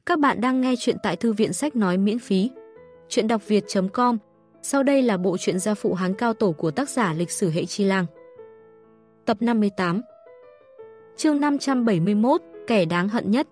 Các bạn đang nghe chuyện tại thư viện sách nói miễn phí. Chuyện đọc việt.com. Sau đây là bộ truyện gia phụ Hán Cao Tổ của tác giả Lịch sử Hệ Chi Lang. Tập 58. Chương 571, kẻ đáng hận nhất.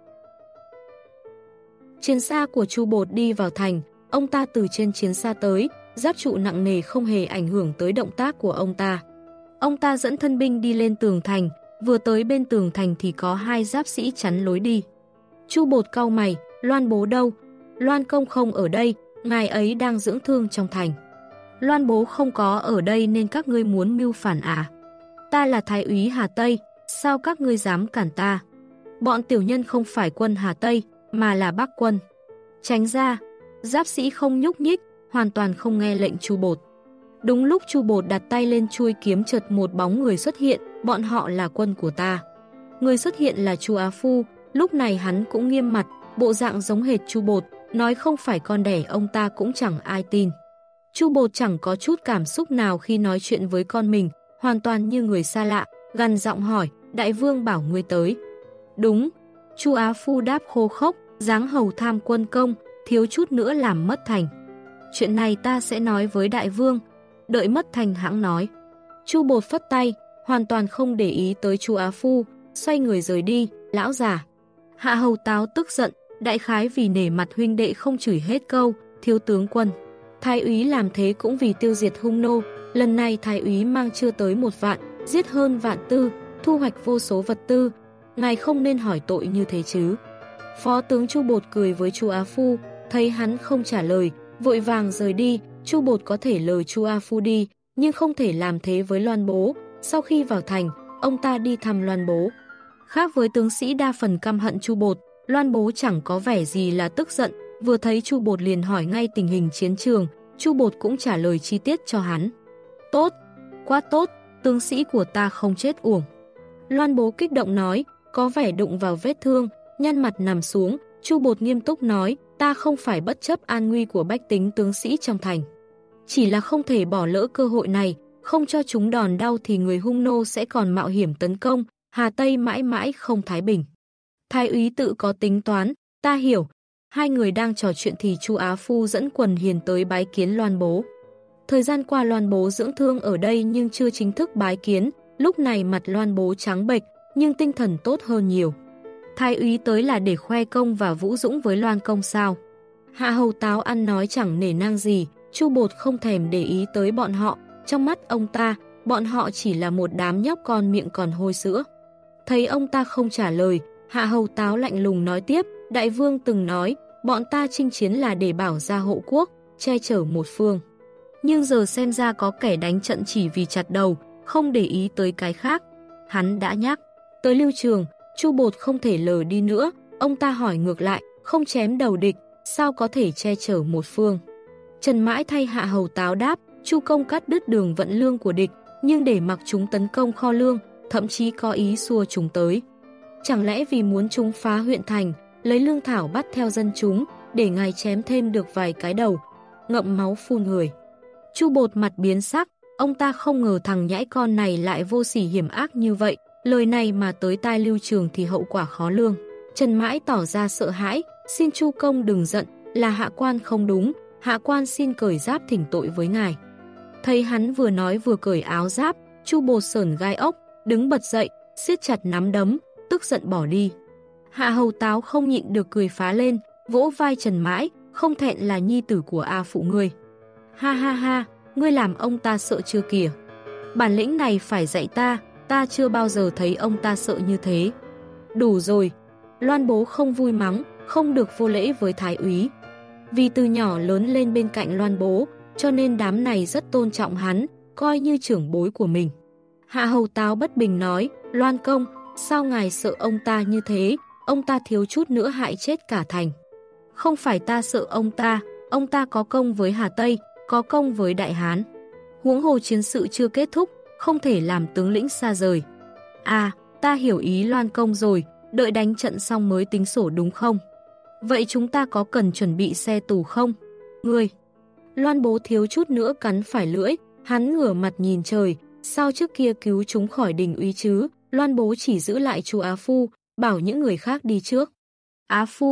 Chiến xa của Chu Bột đi vào thành, ông ta từ trên chiến xa tới, giáp trụ nặng nề không hề ảnh hưởng tới động tác của ông ta. Ông ta dẫn thân binh đi lên tường thành, vừa tới bên tường thành thì có hai giáp sĩ chắn lối đi. Chu Bột cau mày, Loan bố đâu? Loan công không ở đây, ngài ấy đang dưỡng thương trong thành. Loan bố không có ở đây nên các ngươi muốn mưu phản à? Ta là Thái úy Hà Tây, sao các ngươi dám cản ta? Bọn tiểu nhân không phải quân Hà Tây, mà là Bắc quân. Tránh ra, giáp sĩ không nhúc nhích, hoàn toàn không nghe lệnh Chu Bột. Đúng lúc Chu Bột đặt tay lên chuôi kiếm chợt một bóng người xuất hiện, bọn họ là quân của ta. Người xuất hiện là Chu Á Phu, lúc này hắn cũng nghiêm mặt, bộ dạng giống hệt Chu Bột, nói không phải con đẻ ông ta cũng chẳng ai tin. Chu Bột chẳng có chút cảm xúc nào khi nói chuyện với con mình, hoàn toàn như người xa lạ, gằn giọng hỏi, đại vương bảo ngươi tới. Đúng, Chu Á Phu đáp khô khốc, dáng hầu tham quân công, thiếu chút nữa làm mất thành. Chuyện này ta sẽ nói với đại vương, đợi mất thành hãng nói. Chu Bột phất tay, hoàn toàn không để ý tới Chu Á Phu, xoay người rời đi, lão già. Hạ hầu Táo tức giận, đại khái vì nể mặt huynh đệ không chửi hết câu, thiếu tướng quân. Thái úy làm thế cũng vì tiêu diệt hung nô, lần này thái úy mang chưa tới 1 vạn, giết hơn vạn tư, thu hoạch vô số vật tư, ngài không nên hỏi tội như thế chứ. Phó tướng Chu Bột cười với Chu Á Phu, thấy hắn không trả lời, vội vàng rời đi. Chu Bột có thể lời Chu Á Phu đi, nhưng không thể làm thế với Loan bố. Sau khi vào thành, ông ta đi thăm Loan bố. Khác với tướng sĩ đa phần căm hận Chu Bột, Loan bố chẳng có vẻ gì là tức giận, vừa thấy Chu Bột liền hỏi ngay tình hình chiến trường, Chu Bột cũng trả lời chi tiết cho hắn. Tốt, quá tốt, tướng sĩ của ta không chết uổng. Loan bố kích động nói, có vẻ đụng vào vết thương, nhăn mặt nằm xuống. Chu Bột nghiêm túc nói, ta không phải bất chấp an nguy của bách tính tướng sĩ trong thành. Chỉ là không thể bỏ lỡ cơ hội này, không cho chúng đòn đau thì người hung nô sẽ còn mạo hiểm tấn công, Hà Tây mãi mãi không thái bình. Thái úy tự có tính toán, ta hiểu. Hai người đang trò chuyện thì Chu Á Phu dẫn quần hiền tới bái kiến Loan bố. Thời gian qua Loan bố dưỡng thương ở đây nhưng chưa chính thức bái kiến, lúc này mặt Loan bố trắng bệch, nhưng tinh thần tốt hơn nhiều. Thái úy tới là để khoe công và vũ dũng với Loan công sao? Hạ hầu Táo ăn nói chẳng nể nang gì, Chu Bột không thèm để ý tới bọn họ, trong mắt ông ta, bọn họ chỉ là một đám nhóc con miệng còn hôi sữa. Thấy ông ta không trả lời, Hạ hầu Táo lạnh lùng nói tiếp, đại vương từng nói, bọn ta chinh chiến là để bảo gia hộ quốc, che chở một phương. Nhưng giờ xem ra có kẻ đánh trận chỉ vì chặt đầu, không để ý tới cái khác. Hắn đã nhắc, tới Lưu Trường, Chu Bột không thể lờ đi nữa, ông ta hỏi ngược lại, không chém đầu địch, sao có thể che chở một phương. Trần Mãi thay Hạ hầu Táo đáp, Chu công cắt đứt đường vận lương của địch, nhưng để mặc chúng tấn công kho lương, thậm chí có ý xua chúng tới. Chẳng lẽ vì muốn chúng phá huyện thành, lấy lương thảo bắt theo dân chúng, để ngài chém thêm được vài cái đầu, ngậm máu phun người. Chu Bột mặt biến sắc, ông ta không ngờ thằng nhãi con này lại vô sỉ hiểm ác như vậy, lời này mà tới tai Lưu Trường thì hậu quả khó lường. Trần Mãi tỏ ra sợ hãi, xin Chu công đừng giận, là hạ quan không đúng, hạ quan xin cởi giáp thỉnh tội với ngài. Thấy hắn vừa nói vừa cởi áo giáp, Chu Bột sởn gai ốc, đứng bật dậy, siết chặt nắm đấm, tức giận bỏ đi. Hạ hầu Táo không nhịn được cười phá lên, vỗ vai Trần Mãi, không thẹn là nhi tử của A phụ ngươi. Ha ha ha, ngươi làm ông ta sợ chưa kìa. Bản lĩnh này phải dạy ta chưa bao giờ thấy ông ta sợ như thế. Đủ rồi, Loan bố không vui mắng, không được vô lễ với thái úy. Vì từ nhỏ lớn lên bên cạnh Loan bố, cho nên đám này rất tôn trọng hắn, coi như trưởng bối của mình. Hạ hầu Táo bất bình nói, Loan công, sao ngài sợ ông ta như thế, ông ta thiếu chút nữa hại chết cả thành. Không phải ta sợ ông ta có công với Hà Tây, có công với Đại Hán. Huống hồ chiến sự chưa kết thúc, không thể làm tướng lĩnh xa rời. À, ta hiểu ý Loan công rồi, đợi đánh trận xong mới tính sổ đúng không? Vậy chúng ta có cần chuẩn bị xe tù không? Ngươi! Loan bố thiếu chút nữa cắn phải lưỡi, hắn ngửa mặt nhìn trời, sao trước kia cứu chúng khỏi đình úy chứ? Loan bố chỉ giữ lại chú Á Phu, bảo những người khác đi trước. Á Phu,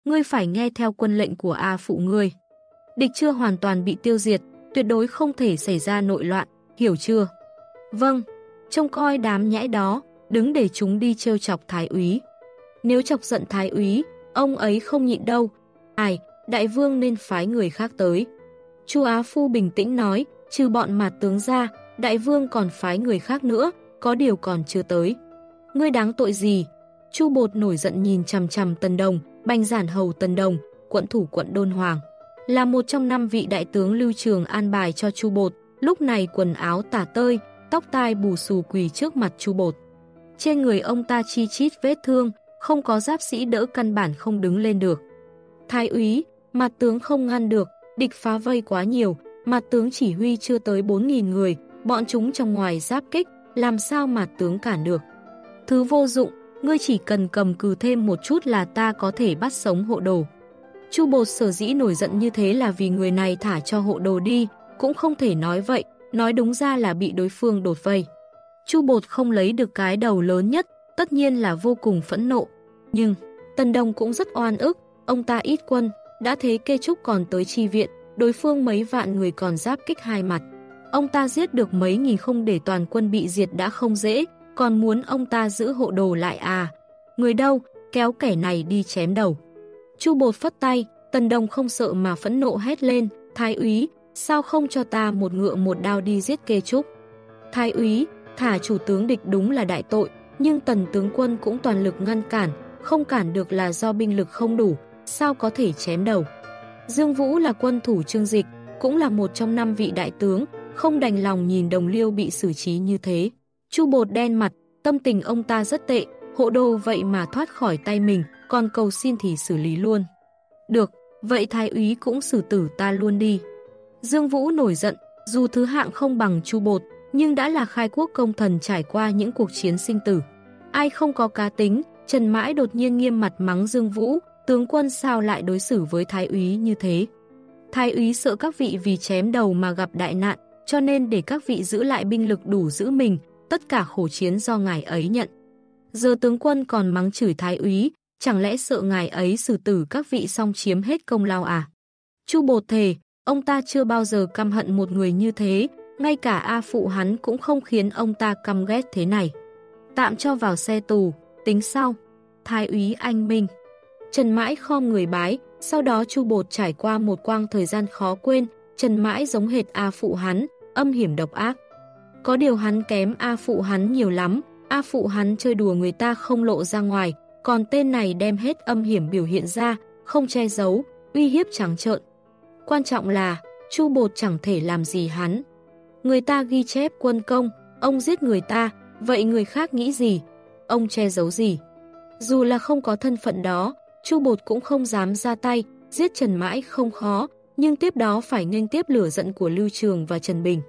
ngươi phải nghe theo quân lệnh của A phụ ngươi. Địch chưa hoàn toàn bị tiêu diệt, tuyệt đối không thể xảy ra nội loạn, hiểu chưa? Vâng, trông coi đám nhãi đó, đứng để chúng đi trêu chọc thái úy. Nếu chọc giận thái úy, ông ấy không nhịn đâu. Ai, đại vương nên phái người khác tới. Chu Á Phu bình tĩnh nói, trừ bọn Mạt tướng ra, đại vương còn phái người khác nữa, có điều còn chưa tới. Ngươi đáng tội gì? Chu Bột nổi giận nhìn chằm chằm Tần Đồng, Bành Giản Hầu Tần Đồng, quận thủ quận Đôn Hoàng. Là một trong 5 vị đại tướng Lưu Trường an bài cho Chu Bột, lúc này quần áo tả tơi, tóc tai bù xù quỳ trước mặt Chu Bột. Trên người ông ta chi chít vết thương, không có giáp sĩ đỡ căn bản không đứng lên được. Thái úy, Mạt tướng không ngăn được, địch phá vây quá nhiều, Mạt tướng chỉ huy chưa tới 4.000 người, bọn chúng trong ngoài giáp kích, làm sao Mạt tướng cản được. Thứ vô dụng, ngươi chỉ cần cầm cừ thêm một chút là ta có thể bắt sống hộ đồ. Chu Bột sở dĩ nổi giận như thế là vì người này thả cho hộ đồ đi, cũng không thể nói vậy, nói đúng ra là bị đối phương đột vây. Chu Bột không lấy được cái đầu lớn nhất, tất nhiên là vô cùng phẫn nộ. Nhưng, Tần Đồng cũng rất oan ức, ông ta ít quân, đã thế Kê Trúc còn tới chi viện, đối phương mấy vạn người còn giáp kích hai mặt. Ông ta giết được mấy nghìn không để toàn quân bị diệt đã không dễ, còn muốn ông ta giữ hộ đồ lại à. Người đâu, kéo kẻ này đi chém đầu. Chu Bột phất tay, Tần Đồng không sợ mà phẫn nộ hét lên, Thái úy, sao không cho ta một ngựa một đao đi giết Kê Trúc. Thái úy, thả chủ tướng địch đúng là đại tội, nhưng Tần tướng quân cũng toàn lực ngăn cản, không cản được là do binh lực không đủ, sao có thể chém đầu. Dương Vũ là quân thủ Trương Dịch, cũng là một trong 5 vị đại tướng, không đành lòng nhìn Đồng Liêu bị xử trí như thế. Chu Bột đen mặt, tâm tình ông ta rất tệ, hộ đồ vậy mà thoát khỏi tay mình, còn cầu xin thì xử lý luôn. Được, vậy thái úy cũng xử tử ta luôn đi. Dương Vũ nổi giận, dù thứ hạng không bằng Chu Bột, nhưng đã là khai quốc công thần trải qua những cuộc chiến sinh tử. Ai không có cá tính, Trần Mãi đột nhiên nghiêm mặt mắng Dương Vũ, tướng quân sao lại đối xử với thái úy như thế. Thái úy sợ các vị vì chém đầu mà gặp đại nạn, cho nên để các vị giữ lại binh lực đủ giữ mình, tất cả khổ chiến do ngài ấy nhận. Giờ tướng quân còn mắng chửi thái úy, chẳng lẽ sợ ngài ấy xử tử các vị xong chiếm hết công lao à? Chu Bột thề, ông ta chưa bao giờ căm hận một người như thế, ngay cả A phụ hắn cũng không khiến ông ta căm ghét thế này. Tạm cho vào xe tù, tính sau. Thái úy anh minh. Trần Mãi khom người bái, sau đó Chu Bột trải qua một quãng thời gian khó quên, Trần Mãi giống hệt A phụ hắn, âm hiểm độc ác. Có điều hắn kém A phụ hắn nhiều lắm, A phụ hắn chơi đùa người ta không lộ ra ngoài, còn tên này đem hết âm hiểm biểu hiện ra, không che giấu, uy hiếp trắng trợn. Quan trọng là, Chu Bột chẳng thể làm gì hắn. Người ta ghi chép quân công, ông giết người ta, vậy người khác nghĩ gì? Ông che giấu gì? Dù là không có thân phận đó, Chu Bột cũng không dám ra tay, giết Trần Mãi không khó, nhưng tiếp đó phải nghênh tiếp lửa giận của Lưu Trường và Trần Bình.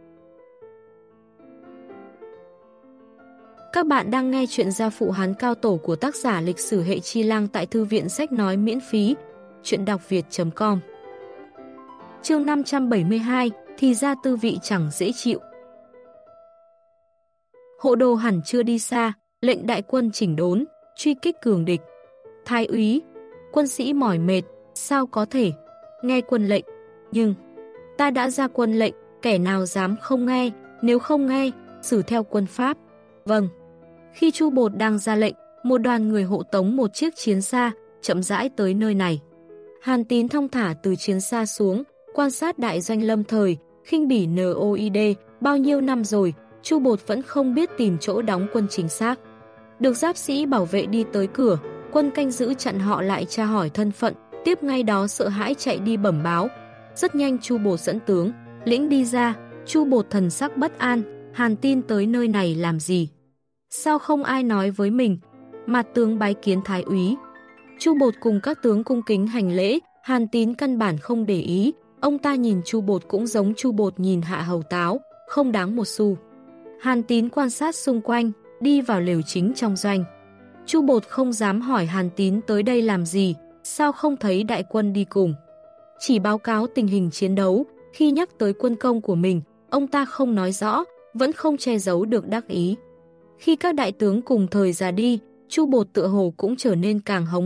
Các bạn đang nghe chuyện Gia Phụ Hán Cao Tổ của tác giả Lịch sử Hệ Chi Lang tại Thư viện Sách Nói miễn phí, chuyện đọc việt.com. Chương 572, thì ra tư vị chẳng dễ chịu. Hộ đồ hẳn chưa đi xa, lệnh đại quân chỉnh đốn, truy kích cường địch. Thái úy, quân sĩ mỏi mệt, sao có thể? Nghe quân lệnh. Nhưng, ta đã ra quân lệnh, kẻ nào dám không nghe, nếu không nghe, xử theo quân pháp. Vâng. Khi Chu Bột đang ra lệnh, một đoàn người hộ tống một chiếc chiến xa, chậm rãi tới nơi này. Hàn Tín thong thả từ chiến xa xuống, quan sát đại doanh Lâm Thời, khinh bỉ NOID, bao nhiêu năm rồi, Chu Bột vẫn không biết tìm chỗ đóng quân chính xác. Được giáp sĩ bảo vệ đi tới cửa, quân canh giữ chặn họ lại tra hỏi thân phận, tiếp ngay đó sợ hãi chạy đi bẩm báo. Rất nhanh Chu Bột dẫn tướng, lĩnh đi ra, Chu Bột thần sắc bất an, Hàn Tín tới nơi này làm gì? Sao không ai nói với mình? Mạt tướng bái kiến thái úy. Chu Bột cùng các tướng cung kính hành lễ, Hàn Tín căn bản không để ý, ông ta nhìn Chu Bột cũng giống Chu Bột nhìn Hạ Hầu Táo, không đáng một xu. Hàn Tín quan sát xung quanh, đi vào lều chính trong doanh. Chu Bột không dám hỏi Hàn Tín tới đây làm gì, sao không thấy đại quân đi cùng. Chỉ báo cáo tình hình chiến đấu, khi nhắc tới quân công của mình, ông ta không nói rõ, vẫn không che giấu được đắc ý. Khi các đại tướng cùng thời ra đi, Chu Bột tựa hồ cũng trở nên càng hống hách,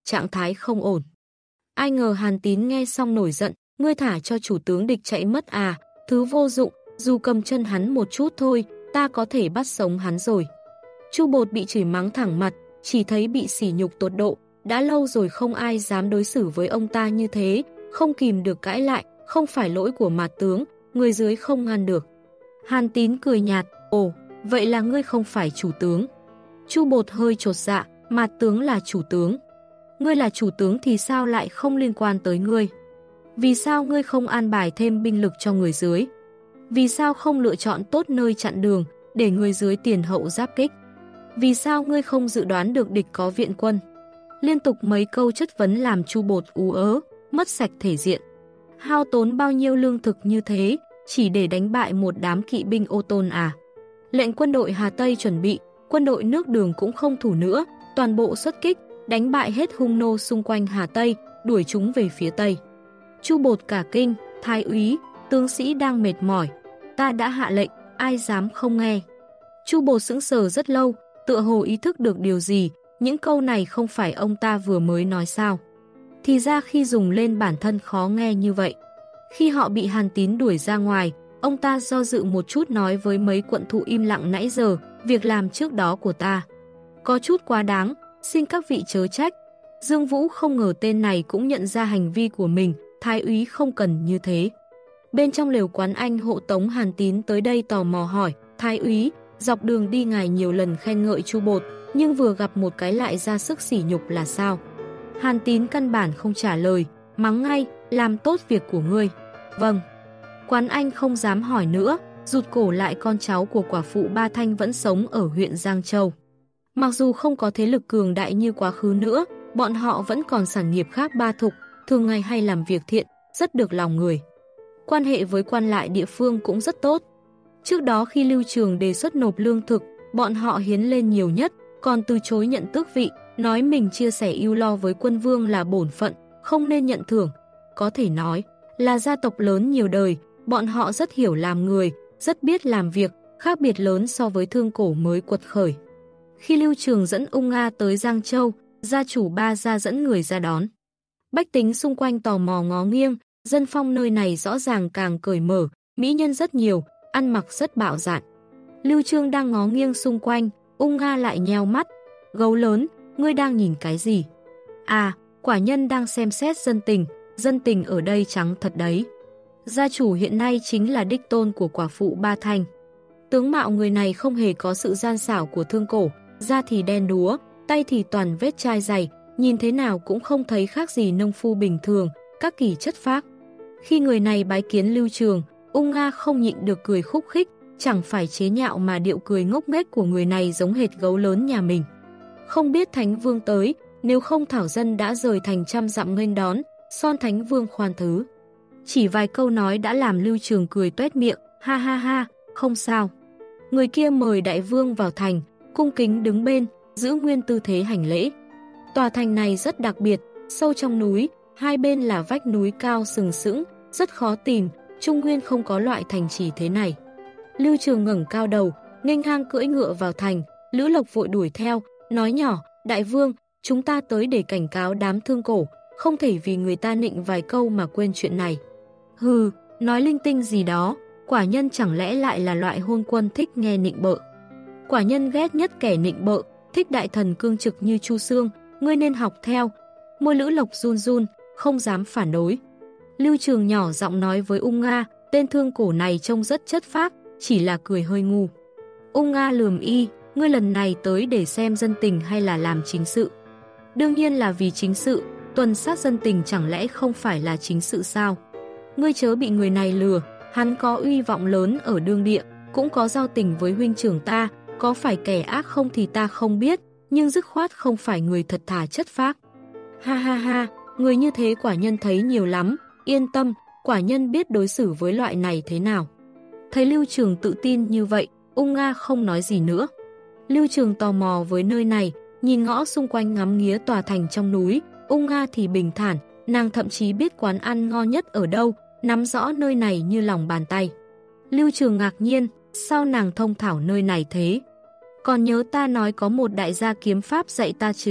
trạng thái không ổn. Ai ngờ Hàn Tín nghe xong nổi giận, ngươi thả cho chủ tướng địch chạy mất à, thứ vô dụng, dù cầm chân hắn một chút thôi, ta có thể bắt sống hắn rồi. Chu Bột bị chửi mắng thẳng mặt, chỉ thấy bị sỉ nhục tột độ, đã lâu rồi không ai dám đối xử với ông ta như thế, không kìm được cãi lại, không phải lỗi của Mạt tướng, người dưới không ngăn được. Hàn Tín cười nhạt, ồ, vậy là ngươi không phải chủ tướng. Chu Bột hơi chột dạ, Mạt tướng là chủ tướng. Ngươi là chủ tướng thì sao lại không liên quan tới ngươi? Vì sao ngươi không an bài thêm binh lực cho người dưới? Vì sao không lựa chọn tốt nơi chặn đường, để người dưới tiền hậu giáp kích? Vì sao ngươi không dự đoán được địch có viện quân? Liên tục mấy câu chất vấn làm Chu Bột ú ớ, mất sạch thể diện. Hao tốn bao nhiêu lương thực như thế, chỉ để đánh bại một đám kỵ binh ô tôn à? Lệnh quân đội Hà Tây chuẩn bị, quân đội nước Đường cũng không thủ nữa, toàn bộ xuất kích, đánh bại hết hung nô xung quanh Hà Tây, đuổi chúng về phía Tây. Chu Bột cả kinh, thái úy, tướng sĩ đang mệt mỏi, ta đã hạ lệnh, ai dám không nghe. Chu Bột sững sờ rất lâu, tựa hồ ý thức được điều gì, những câu này không phải ông ta vừa mới nói sao. Thì ra khi dùng lên bản thân khó nghe như vậy. Khi họ bị Hàn Tín đuổi ra ngoài, ông ta do dự một chút nói với mấy quận thụ im lặng nãy giờ, việc làm trước đó của ta có chút quá đáng, xin các vị chớ trách. Dương Vũ không ngờ tên này cũng nhận ra hành vi của mình, thái úy không cần như thế. Bên trong lều quán anh hộ tống Hàn Tín tới đây tò mò hỏi, thái úy, dọc đường đi ngài nhiều lần khen ngợi Chu Bột, nhưng vừa gặp một cái lại ra sức sỉ nhục là sao? Hàn Tín căn bản không trả lời, mắng ngay, làm tốt việc của ngươi. Vâng. Quán anh không dám hỏi nữa, rụt cổ lại con cháu của quả phụ Ba Thanh vẫn sống ở huyện Giang Châu. Mặc dù không có thế lực cường đại như quá khứ nữa, bọn họ vẫn còn sản nghiệp khác ba thục, thường ngày hay làm việc thiện, rất được lòng người. Quan hệ với quan lại địa phương cũng rất tốt. Trước đó khi Lưu Trường đề xuất nộp lương thực, bọn họ hiến lên nhiều nhất, còn từ chối nhận tước vị, nói mình chia sẻ ưu lo với quân vương là bổn phận, không nên nhận thưởng. Có thể nói là gia tộc lớn nhiều đời, bọn họ rất hiểu làm người, rất biết làm việc, khác biệt lớn so với Thương Cổ mới quật khởi. Khi Lưu Trường dẫn Ung Nga tới Giang Châu, gia chủ Ba gia dẫn người ra đón. Bách tính xung quanh tò mò ngó nghiêng, dân phong nơi này rõ ràng càng cởi mở, mỹ nhân rất nhiều, ăn mặc rất bạo dạn. Lưu Trương đang ngó nghiêng xung quanh, Ung Nga lại nheo mắt. Gấu lớn, ngươi đang nhìn cái gì? À, quả nhân đang xem xét dân tình ở đây trắng thật đấy. Gia chủ hiện nay chính là đích tôn của quả phụ Ba Thanh. Tướng mạo người này không hề có sự gian xảo của Thương Cổ, da thì đen đúa, tay thì toàn vết chai dày, nhìn thế nào cũng không thấy khác gì nông phu bình thường, các kỳ chất phác. Khi người này bái kiến Lưu Trường, Ung Nga không nhịn được cười khúc khích, chẳng phải chế nhạo mà điệu cười ngốc nghếch của người này giống hệt gấu lớn nhà mình. Không biết Thánh Vương tới, nếu không thảo dân đã rời thành trăm dặm nghênh đón, son Thánh Vương khoan thứ. Chỉ vài câu nói đã làm Lưu Trường cười toét miệng, ha ha ha, không sao. Người kia mời đại vương vào thành, cung kính đứng bên, giữ nguyên tư thế hành lễ. Tòa thành này rất đặc biệt, sâu trong núi, hai bên là vách núi cao sừng sững, rất khó tìm, Trung Nguyên không có loại thành trì thế này. Lưu Trường ngẩng cao đầu, nghênh ngang cưỡi ngựa vào thành, Lữ Lộc vội đuổi theo, nói nhỏ, đại vương, chúng ta tới để cảnh cáo đám Thương Cổ, không thể vì người ta nịnh vài câu mà quên chuyện này. Hừ, nói linh tinh gì đó, quả nhân chẳng lẽ lại là loại hôn quân thích nghe nịnh bợ. Quả nhân ghét nhất kẻ nịnh bợ, thích đại thần cương trực như Chu Xương, ngươi nên học theo. Môi Lữ Lộc run run, không dám phản đối. Lưu Trường nhỏ giọng nói với Ung Nga, tên Thương Cổ này trông rất chất phác, chỉ là cười hơi ngu. Ung Nga lườm y, ngươi lần này tới để xem dân tình hay là làm chính sự? Đương nhiên là vì chính sự, tuần sát dân tình chẳng lẽ không phải là chính sự sao? Ngươi chớ bị người này lừa, hắn có uy vọng lớn ở đương địa, cũng có giao tình với huynh trưởng ta, có phải kẻ ác không thì ta không biết, nhưng dứt khoát không phải người thật thà chất phác. Ha ha ha, người như thế quả nhân thấy nhiều lắm, yên tâm, quả nhân biết đối xử với loại này thế nào. Thấy Lưu Trường tự tin như vậy, Ung Nga không nói gì nữa. Lưu Trường tò mò với nơi này, nhìn ngõ xung quanh ngắm nghía tòa thành trong núi, Ung Nga thì bình thản, nàng thậm chí biết quán ăn ngon nhất ở đâu, nắm rõ nơi này như lòng bàn tay. Lưu Trường ngạc nhiên, sao nàng thông thảo nơi này thế? Còn nhớ ta nói có một đại gia kiếm pháp dạy ta chứ?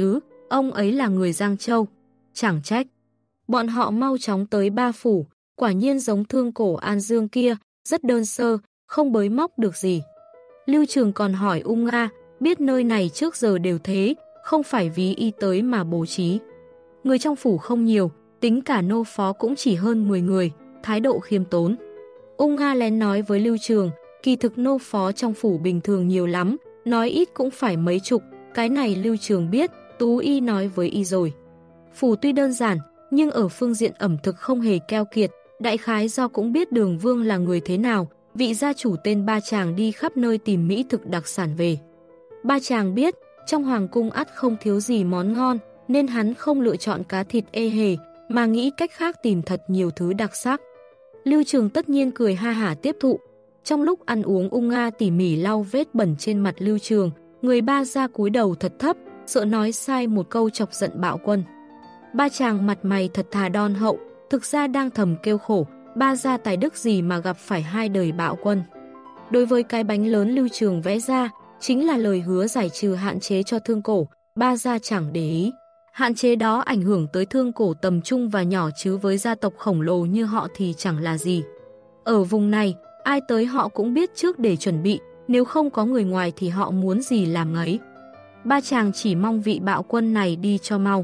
Ông ấy là người Giang Châu. Chẳng trách. Bọn họ mau chóng tới Ba Phủ, quả nhiên giống thương cổ An Dương kia, rất đơn sơ, không bới móc được gì. Lưu Trường còn hỏi Ung Nga, biết nơi này trước giờ đều thế, không phải ví y tới mà bố trí. Người trong phủ không nhiều, tính cả nô phó cũng chỉ hơn 10 người, thái độ khiêm tốn. Ung Nga lén nói với Lưu Trường, kỳ thực nô phó trong phủ bình thường nhiều lắm, nói ít cũng phải mấy chục, cái này Lưu Trường biết, Tú Y nói với y rồi. Phủ tuy đơn giản, nhưng ở phương diện ẩm thực không hề keo kiệt, đại khái do cũng biết Đường Vương là người thế nào, vị gia chủ tên Ba Chàng đi khắp nơi tìm mỹ thực đặc sản về. Ba Chàng biết, trong hoàng cung ắt không thiếu gì món ngon, nên hắn không lựa chọn cá thịt ê hề, mà nghĩ cách khác tìm thật nhiều thứ đặc sắc. Lưu Trường tất nhiên cười ha hả tiếp thụ. Trong lúc ăn uống, Ung Nga tỉ mỉ lau vết bẩn trên mặt Lưu Trường, người Ba gia cúi đầu thật thấp, sợ nói sai một câu chọc giận Bạo Quân. Ba Chàng mặt mày thật thà đon hậu, thực ra đang thầm kêu khổ, Ba gia tài đức gì mà gặp phải 2 đời Bạo Quân. Đối với cái bánh lớn Lưu Trường vẽ ra, chính là lời hứa giải trừ hạn chế cho thương cổ, Ba gia chẳng để ý. Hạn chế đó ảnh hưởng tới thương cổ tầm trung và nhỏ, chứ với gia tộc khổng lồ như họ thì chẳng là gì. Ở vùng này, ai tới họ cũng biết trước để chuẩn bị, nếu không có người ngoài thì họ muốn gì làm ngấy. Ba Chàng chỉ mong vị Bạo Quân này đi cho mau.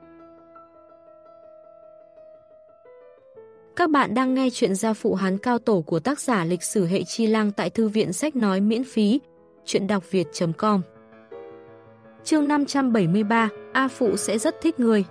Các bạn đang nghe chuyện Gia Phụ Hán Cao Tổ của tác giả Lịch sử Hệ Chi Lang tại Thư viện Sách Nói miễn phí, chuyện đọc việt.com. Chương 573, A Phụ sẽ rất thích người.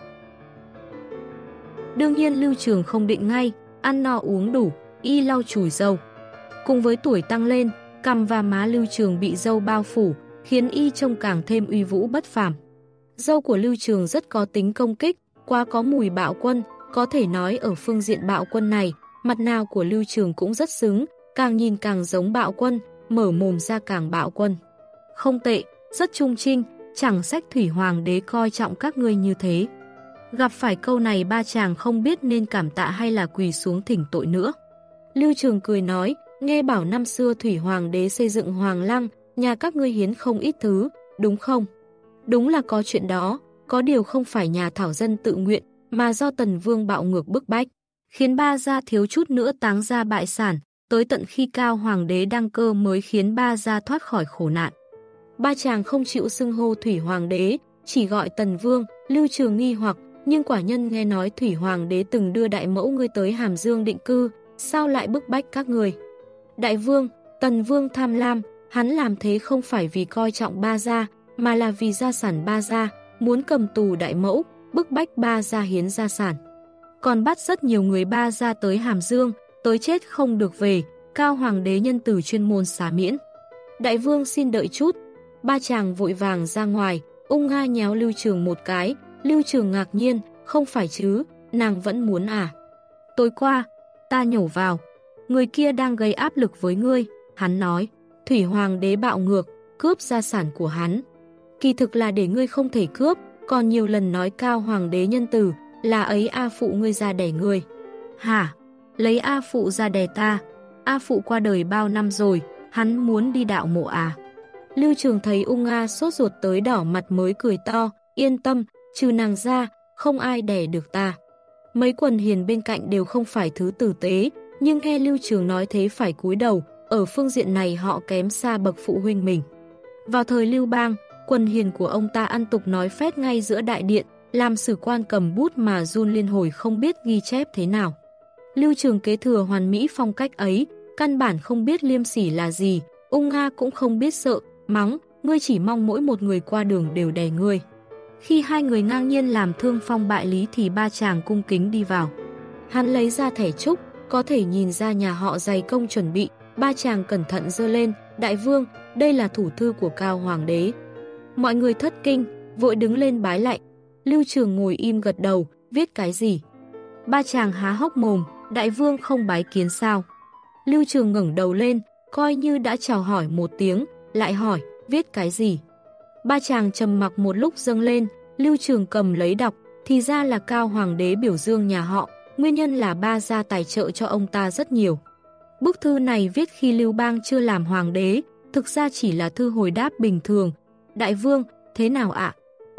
Đương nhiên Lưu Trường không định ngay, ăn no uống đủ, y lau chùi râu. Cùng với tuổi tăng lên, cằm và má Lưu Trường bị râu bao phủ, khiến y trông càng thêm uy vũ bất phàm. Râu của Lưu Trường rất có tính công kích, quá có mùi Bạo Quân, có thể nói ở phương diện Bạo Quân này, mặt nào của Lưu Trường cũng rất xứng, càng nhìn càng giống Bạo Quân, mở mồm ra càng Bạo Quân. Không tệ, rất trung trinh, chẳng sách Thủy Hoàng đế coi trọng các ngươi như thế. Gặp phải câu này Ba Chàng không biết nên cảm tạ hay là quỳ xuống thỉnh tội nữa. Lưu Trường cười nói, nghe bảo năm xưa Thủy Hoàng đế xây dựng Hoàng Lăng, nhà các ngươi hiến không ít thứ, đúng không? Đúng là có chuyện đó, có điều không phải nhà thảo dân tự nguyện, mà do Tần Vương bạo ngược bức bách, khiến Ba gia thiếu chút nữa táng ra bại sản, tới tận khi Cao Hoàng đế đăng cơ mới khiến Ba gia thoát khỏi khổ nạn. Ba Chàng không chịu xưng hô Thủy Hoàng đế, chỉ gọi Tần Vương. Lưu Trường nghi hoặc, nhưng quả nhân nghe nói Thủy Hoàng đế từng đưa đại mẫu ngươi tới Hàm Dương định cư, sao lại bức bách các người? Đại vương, Tần Vương tham lam, hắn làm thế không phải vì coi trọng Ba gia, mà là vì gia sản Ba gia, muốn cầm tù đại mẫu, bức bách Ba gia hiến gia sản. Còn bắt rất nhiều người Ba gia tới Hàm Dương, tới chết không được về, Cao Hoàng đế nhân từ chuyên môn xá miễn. Đại vương xin đợi chút. Ba Chàng vội vàng ra ngoài, Ung Nga nhéo Lưu Trường một cái, Lưu Trường ngạc nhiên, không phải chứ, nàng vẫn muốn à? Tối qua, ta nhổ vào, người kia đang gây áp lực với ngươi, hắn nói, Thủy Hoàng đế bạo ngược, cướp gia sản của hắn. Kỳ thực là để ngươi không thể cướp, còn nhiều lần nói Cao Hoàng đế nhân từ, là ấy A Phụ ngươi ra đẻ ngươi. Hả? Lấy A Phụ ra đẻ ta? A Phụ qua đời bao năm rồi, hắn muốn đi đạo mộ à? Lưu Trường thấy Ung Nga sốt ruột tới đỏ mặt mới cười to, yên tâm, trừ nàng ra, không ai đẻ được ta. Mấy quần hiền bên cạnh đều không phải thứ tử tế, nhưng nghe Lưu Trường nói thế phải cúi đầu, ở phương diện này họ kém xa bậc phụ huynh mình. Vào thời Lưu Bang, quần hiền của ông ta ăn tục nói phét ngay giữa đại điện, làm sử quan cầm bút mà run liên hồi không biết ghi chép thế nào. Lưu Trường kế thừa hoàn mỹ phong cách ấy, căn bản không biết liêm sỉ là gì, Ung Nga cũng không biết sợ, mắng, ngươi chỉ mong mỗi một người qua đường đều đè ngươi. Khi hai người ngang nhiên làm thương phong bại lý thì Ba Chàng cung kính đi vào. Hắn lấy ra thẻ trúc, có thể nhìn ra nhà họ dày công chuẩn bị, Ba Chàng cẩn thận giơ lên, đại vương, đây là thủ thư của Cao Hoàng đế. Mọi người thất kinh, vội đứng lên bái lạy. Lưu Trường ngồi im gật đầu, viết cái gì? Ba Chàng há hốc mồm, đại vương không bái kiến sao? Lưu Trường ngẩng đầu lên, coi như đã chào hỏi một tiếng, lại hỏi, viết cái gì? Ba Chàng trầm mặc một lúc dâng lên, Lưu Trường cầm lấy đọc, thì ra là Cao Hoàng đế biểu dương nhà họ, nguyên nhân là Ba gia tài trợ cho ông ta rất nhiều. Bức thư này viết khi Lưu Bang chưa làm hoàng đế, thực ra chỉ là thư hồi đáp bình thường. Đại vương, thế nào ạ? Ồ,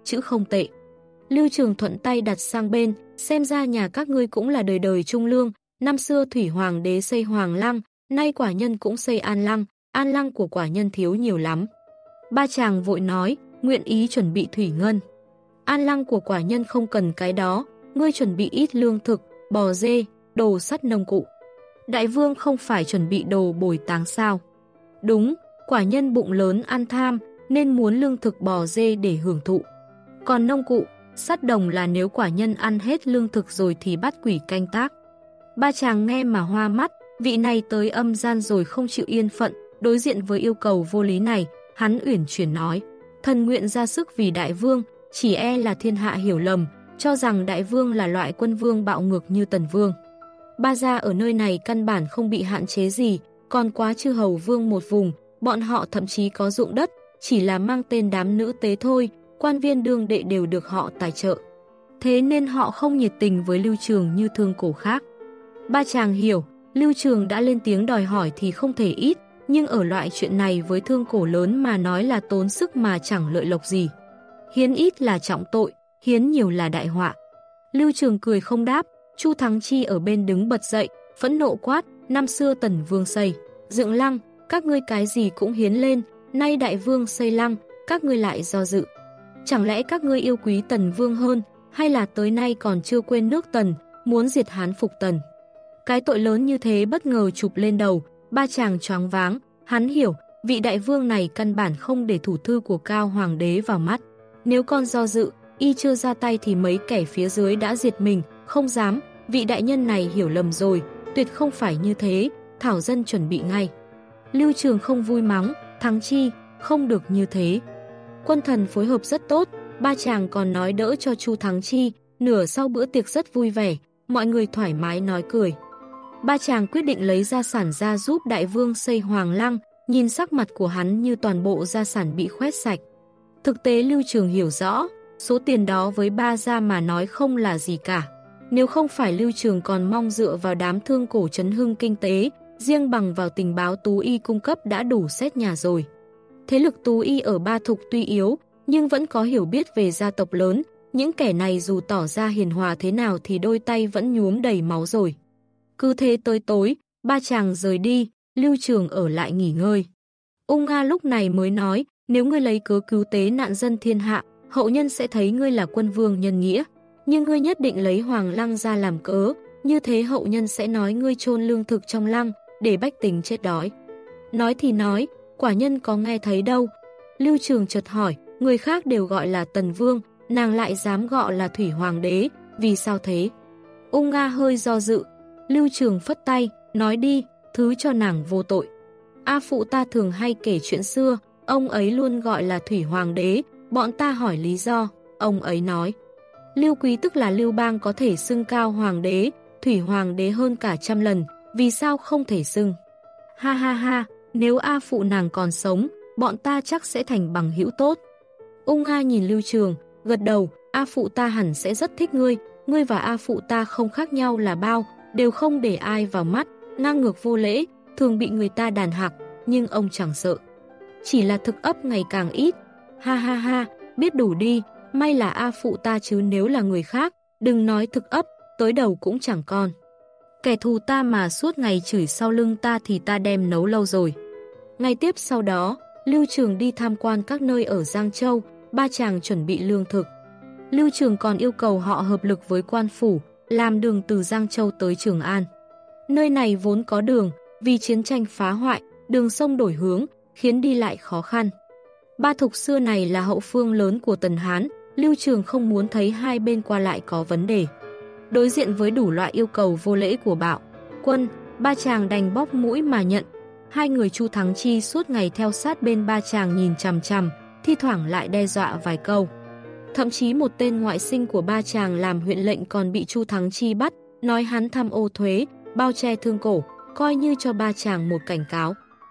chữ không tệ. Lưu Trường thuận tay đặt sang bên, xem ra nhà các ngươi cũng là đời đời trung lương, năm xưa Thủy Hoàng đế xây Hoàng Lăng, nay quả nhân cũng xây An Lăng của quả nhân thiếu nhiều lắm. Ba chàng vội nói, nguyện ý chuẩn bị thủy ngân. An Lăng của quả nhân không cần cái đó, ngươi chuẩn bị ít lương thực, bò dê, đồ sắt nông cụ. Đại vương không phải chuẩn bị đồ bồi táng sao? Đúng, quả nhân bụng lớn ăn tham, nên muốn lương thực bò dê để hưởng thụ. Còn nông cụ, sắt đồng là nếu quả nhân ăn hết lương thực rồi thì bắt quỷ canh tác. Ba chàng nghe mà hoa mắt, vị này tới âm gian rồi không chịu yên phận, đối diện với yêu cầu vô lý này, hắn uyển chuyển nói, thần nguyện ra sức vì đại vương, chỉ e là thiên hạ hiểu lầm, cho rằng đại vương là loại quân vương bạo ngược như Tần Vương. Ba gia ở nơi này căn bản không bị hạn chế gì, còn quá chư hầu vương một vùng, bọn họ thậm chí có ruộng đất, chỉ là mang tên đám nữ tế thôi, quan viên đương đệ đều được họ tài trợ. Thế nên họ không nhiệt tình với Lưu Trường như thương cổ khác. Ba chàng hiểu, Lưu Trường đã lên tiếng đòi hỏi thì không thể ít, nhưng ở loại chuyện này với thương cổ lớn mà nói là tốn sức mà chẳng lợi lộc gì. Hiến ít là trọng tội, hiến nhiều là đại họa. Lưu Trường cười không đáp, Chu Thắng Chi ở bên đứng bật dậy, phẫn nộ quát, năm xưa Tần Vương xây dựng lăng, các ngươi cái gì cũng hiến lên, nay đại vương xây lăng, các ngươi lại do dự. Chẳng lẽ các ngươi yêu quý Tần Vương hơn, hay là tới nay còn chưa quên nước Tần, muốn diệt Hán phục Tần? Cái tội lớn như thế bất ngờ chụp lên đầu, ba chàng choáng váng, hắn hiểu, vị đại vương này căn bản không để thủ thư của Cao Hoàng đế vào mắt. Nếu con do dự, y chưa ra tay thì mấy kẻ phía dưới đã diệt mình, không dám, vị đại nhân này hiểu lầm rồi, tuyệt không phải như thế, thảo dân chuẩn bị ngay. Lưu Trường không vui mắng, Thắng Chi, không được như thế. Quân thần phối hợp rất tốt, ba chàng còn nói đỡ cho Chu Thắng Chi, nửa sau bữa tiệc rất vui vẻ, mọi người thoải mái nói cười. Ba chàng quyết định lấy gia sản ra giúp đại vương xây Hoàng Lăng, nhìn sắc mặt của hắn như toàn bộ gia sản bị khoét sạch. Thực tế Lưu Trường hiểu rõ, số tiền đó với ba gia mà nói không là gì cả. Nếu không phải Lưu Trường còn mong dựa vào đám thương cổ chấn hưng kinh tế, riêng bằng vào tình báo Tú Y cung cấp đã đủ xét nhà rồi. Thế lực Tú Y ở Ba Thục tuy yếu, nhưng vẫn có hiểu biết về gia tộc lớn, những kẻ này dù tỏ ra hiền hòa thế nào thì đôi tay vẫn nhuốm đầy máu rồi. Cứ thế tới tối, ba chàng rời đi, Lưu Trường ở lại nghỉ ngơi. Ung Nga lúc này mới nói, nếu ngươi lấy cớ cứu tế nạn dân thiên hạ, hậu nhân sẽ thấy ngươi là quân vương nhân nghĩa. Nhưng ngươi nhất định lấy Hoàng Lăng ra làm cớ, như thế hậu nhân sẽ nói ngươi chôn lương thực trong lăng, để bách tính chết đói. Nói thì nói, quả nhân có nghe thấy đâu. Lưu Trường chợt hỏi, người khác đều gọi là Tần Vương, nàng lại dám gọi là Thủy Hoàng đế, vì sao thế? Ung Nga hơi do dự. Lưu Trường phất tay, nói đi, thứ cho nàng vô tội. A phụ ta thường hay kể chuyện xưa, ông ấy luôn gọi là Thủy Hoàng đế, bọn ta hỏi lý do, ông ấy nói. Lưu Quý tức là Lưu Bang có thể xưng Cao Hoàng đế, Thủy Hoàng đế hơn cả 100 lần, vì sao không thể xưng? Ha ha ha, nếu A phụ nàng còn sống, bọn ta chắc sẽ thành bằng hữu tốt. Ung Nga nhìn Lưu Trường, gật đầu, A phụ ta hẳn sẽ rất thích ngươi, ngươi và A phụ ta không khác nhau là bao, đều không để ai vào mắt, ngang ngược vô lễ, thường bị người ta đàn hạc, nhưng ông chẳng sợ. Chỉ là thực ấp ngày càng ít. Ha ha ha, biết đủ đi, may là A phụ ta chứ nếu là người khác, đừng nói thực ấp, tới đầu cũng chẳng còn. Kẻ thù ta mà suốt ngày chửi sau lưng ta thì ta đem nấu lâu rồi. Ngày tiếp sau đó, Lưu Trường đi tham quan các nơi ở Giang Châu, ba chàng chuẩn bị lương thực. Lưu Trường còn yêu cầu họ hợp lực với quan phủ, làm đường từ Giang Châu tới Trường An. Nơi này vốn có đường, vì chiến tranh phá hoại, đường sông đổi hướng, khiến đi lại khó khăn. Ba Thục xưa này là hậu phương lớn của Tần Hán, Lưu Trường không muốn thấy hai bên qua lại có vấn đề. Đối diện với đủ loại yêu cầu vô lễ của Bạo Quân, ba chàng đành bóp mũi mà nhận. Hai người Chu Thắng Chi suốt ngày theo sát bên ba chàng nhìn chằm chằm, thi thoảng lại đe dọa vài câu. Thậm chí một tên ngoại sinh của ba chàng làm huyện lệnh còn bị Chu Thắng Chi bắt, nói hắn tham ô thuế, bao che thương cổ, coi như cho ba chàng một cảnh cáo.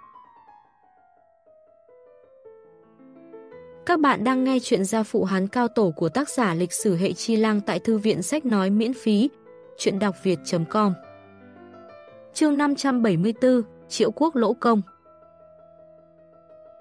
Các bạn đang nghe chuyện Gia Phụ Hán Cao Tổ của tác giả Lịch sử hệ Chi Lang tại Thư viện Sách Nói miễn phí, chuyện đọc việt.com. Chương 574, Triệu Quốc Lỗ Công.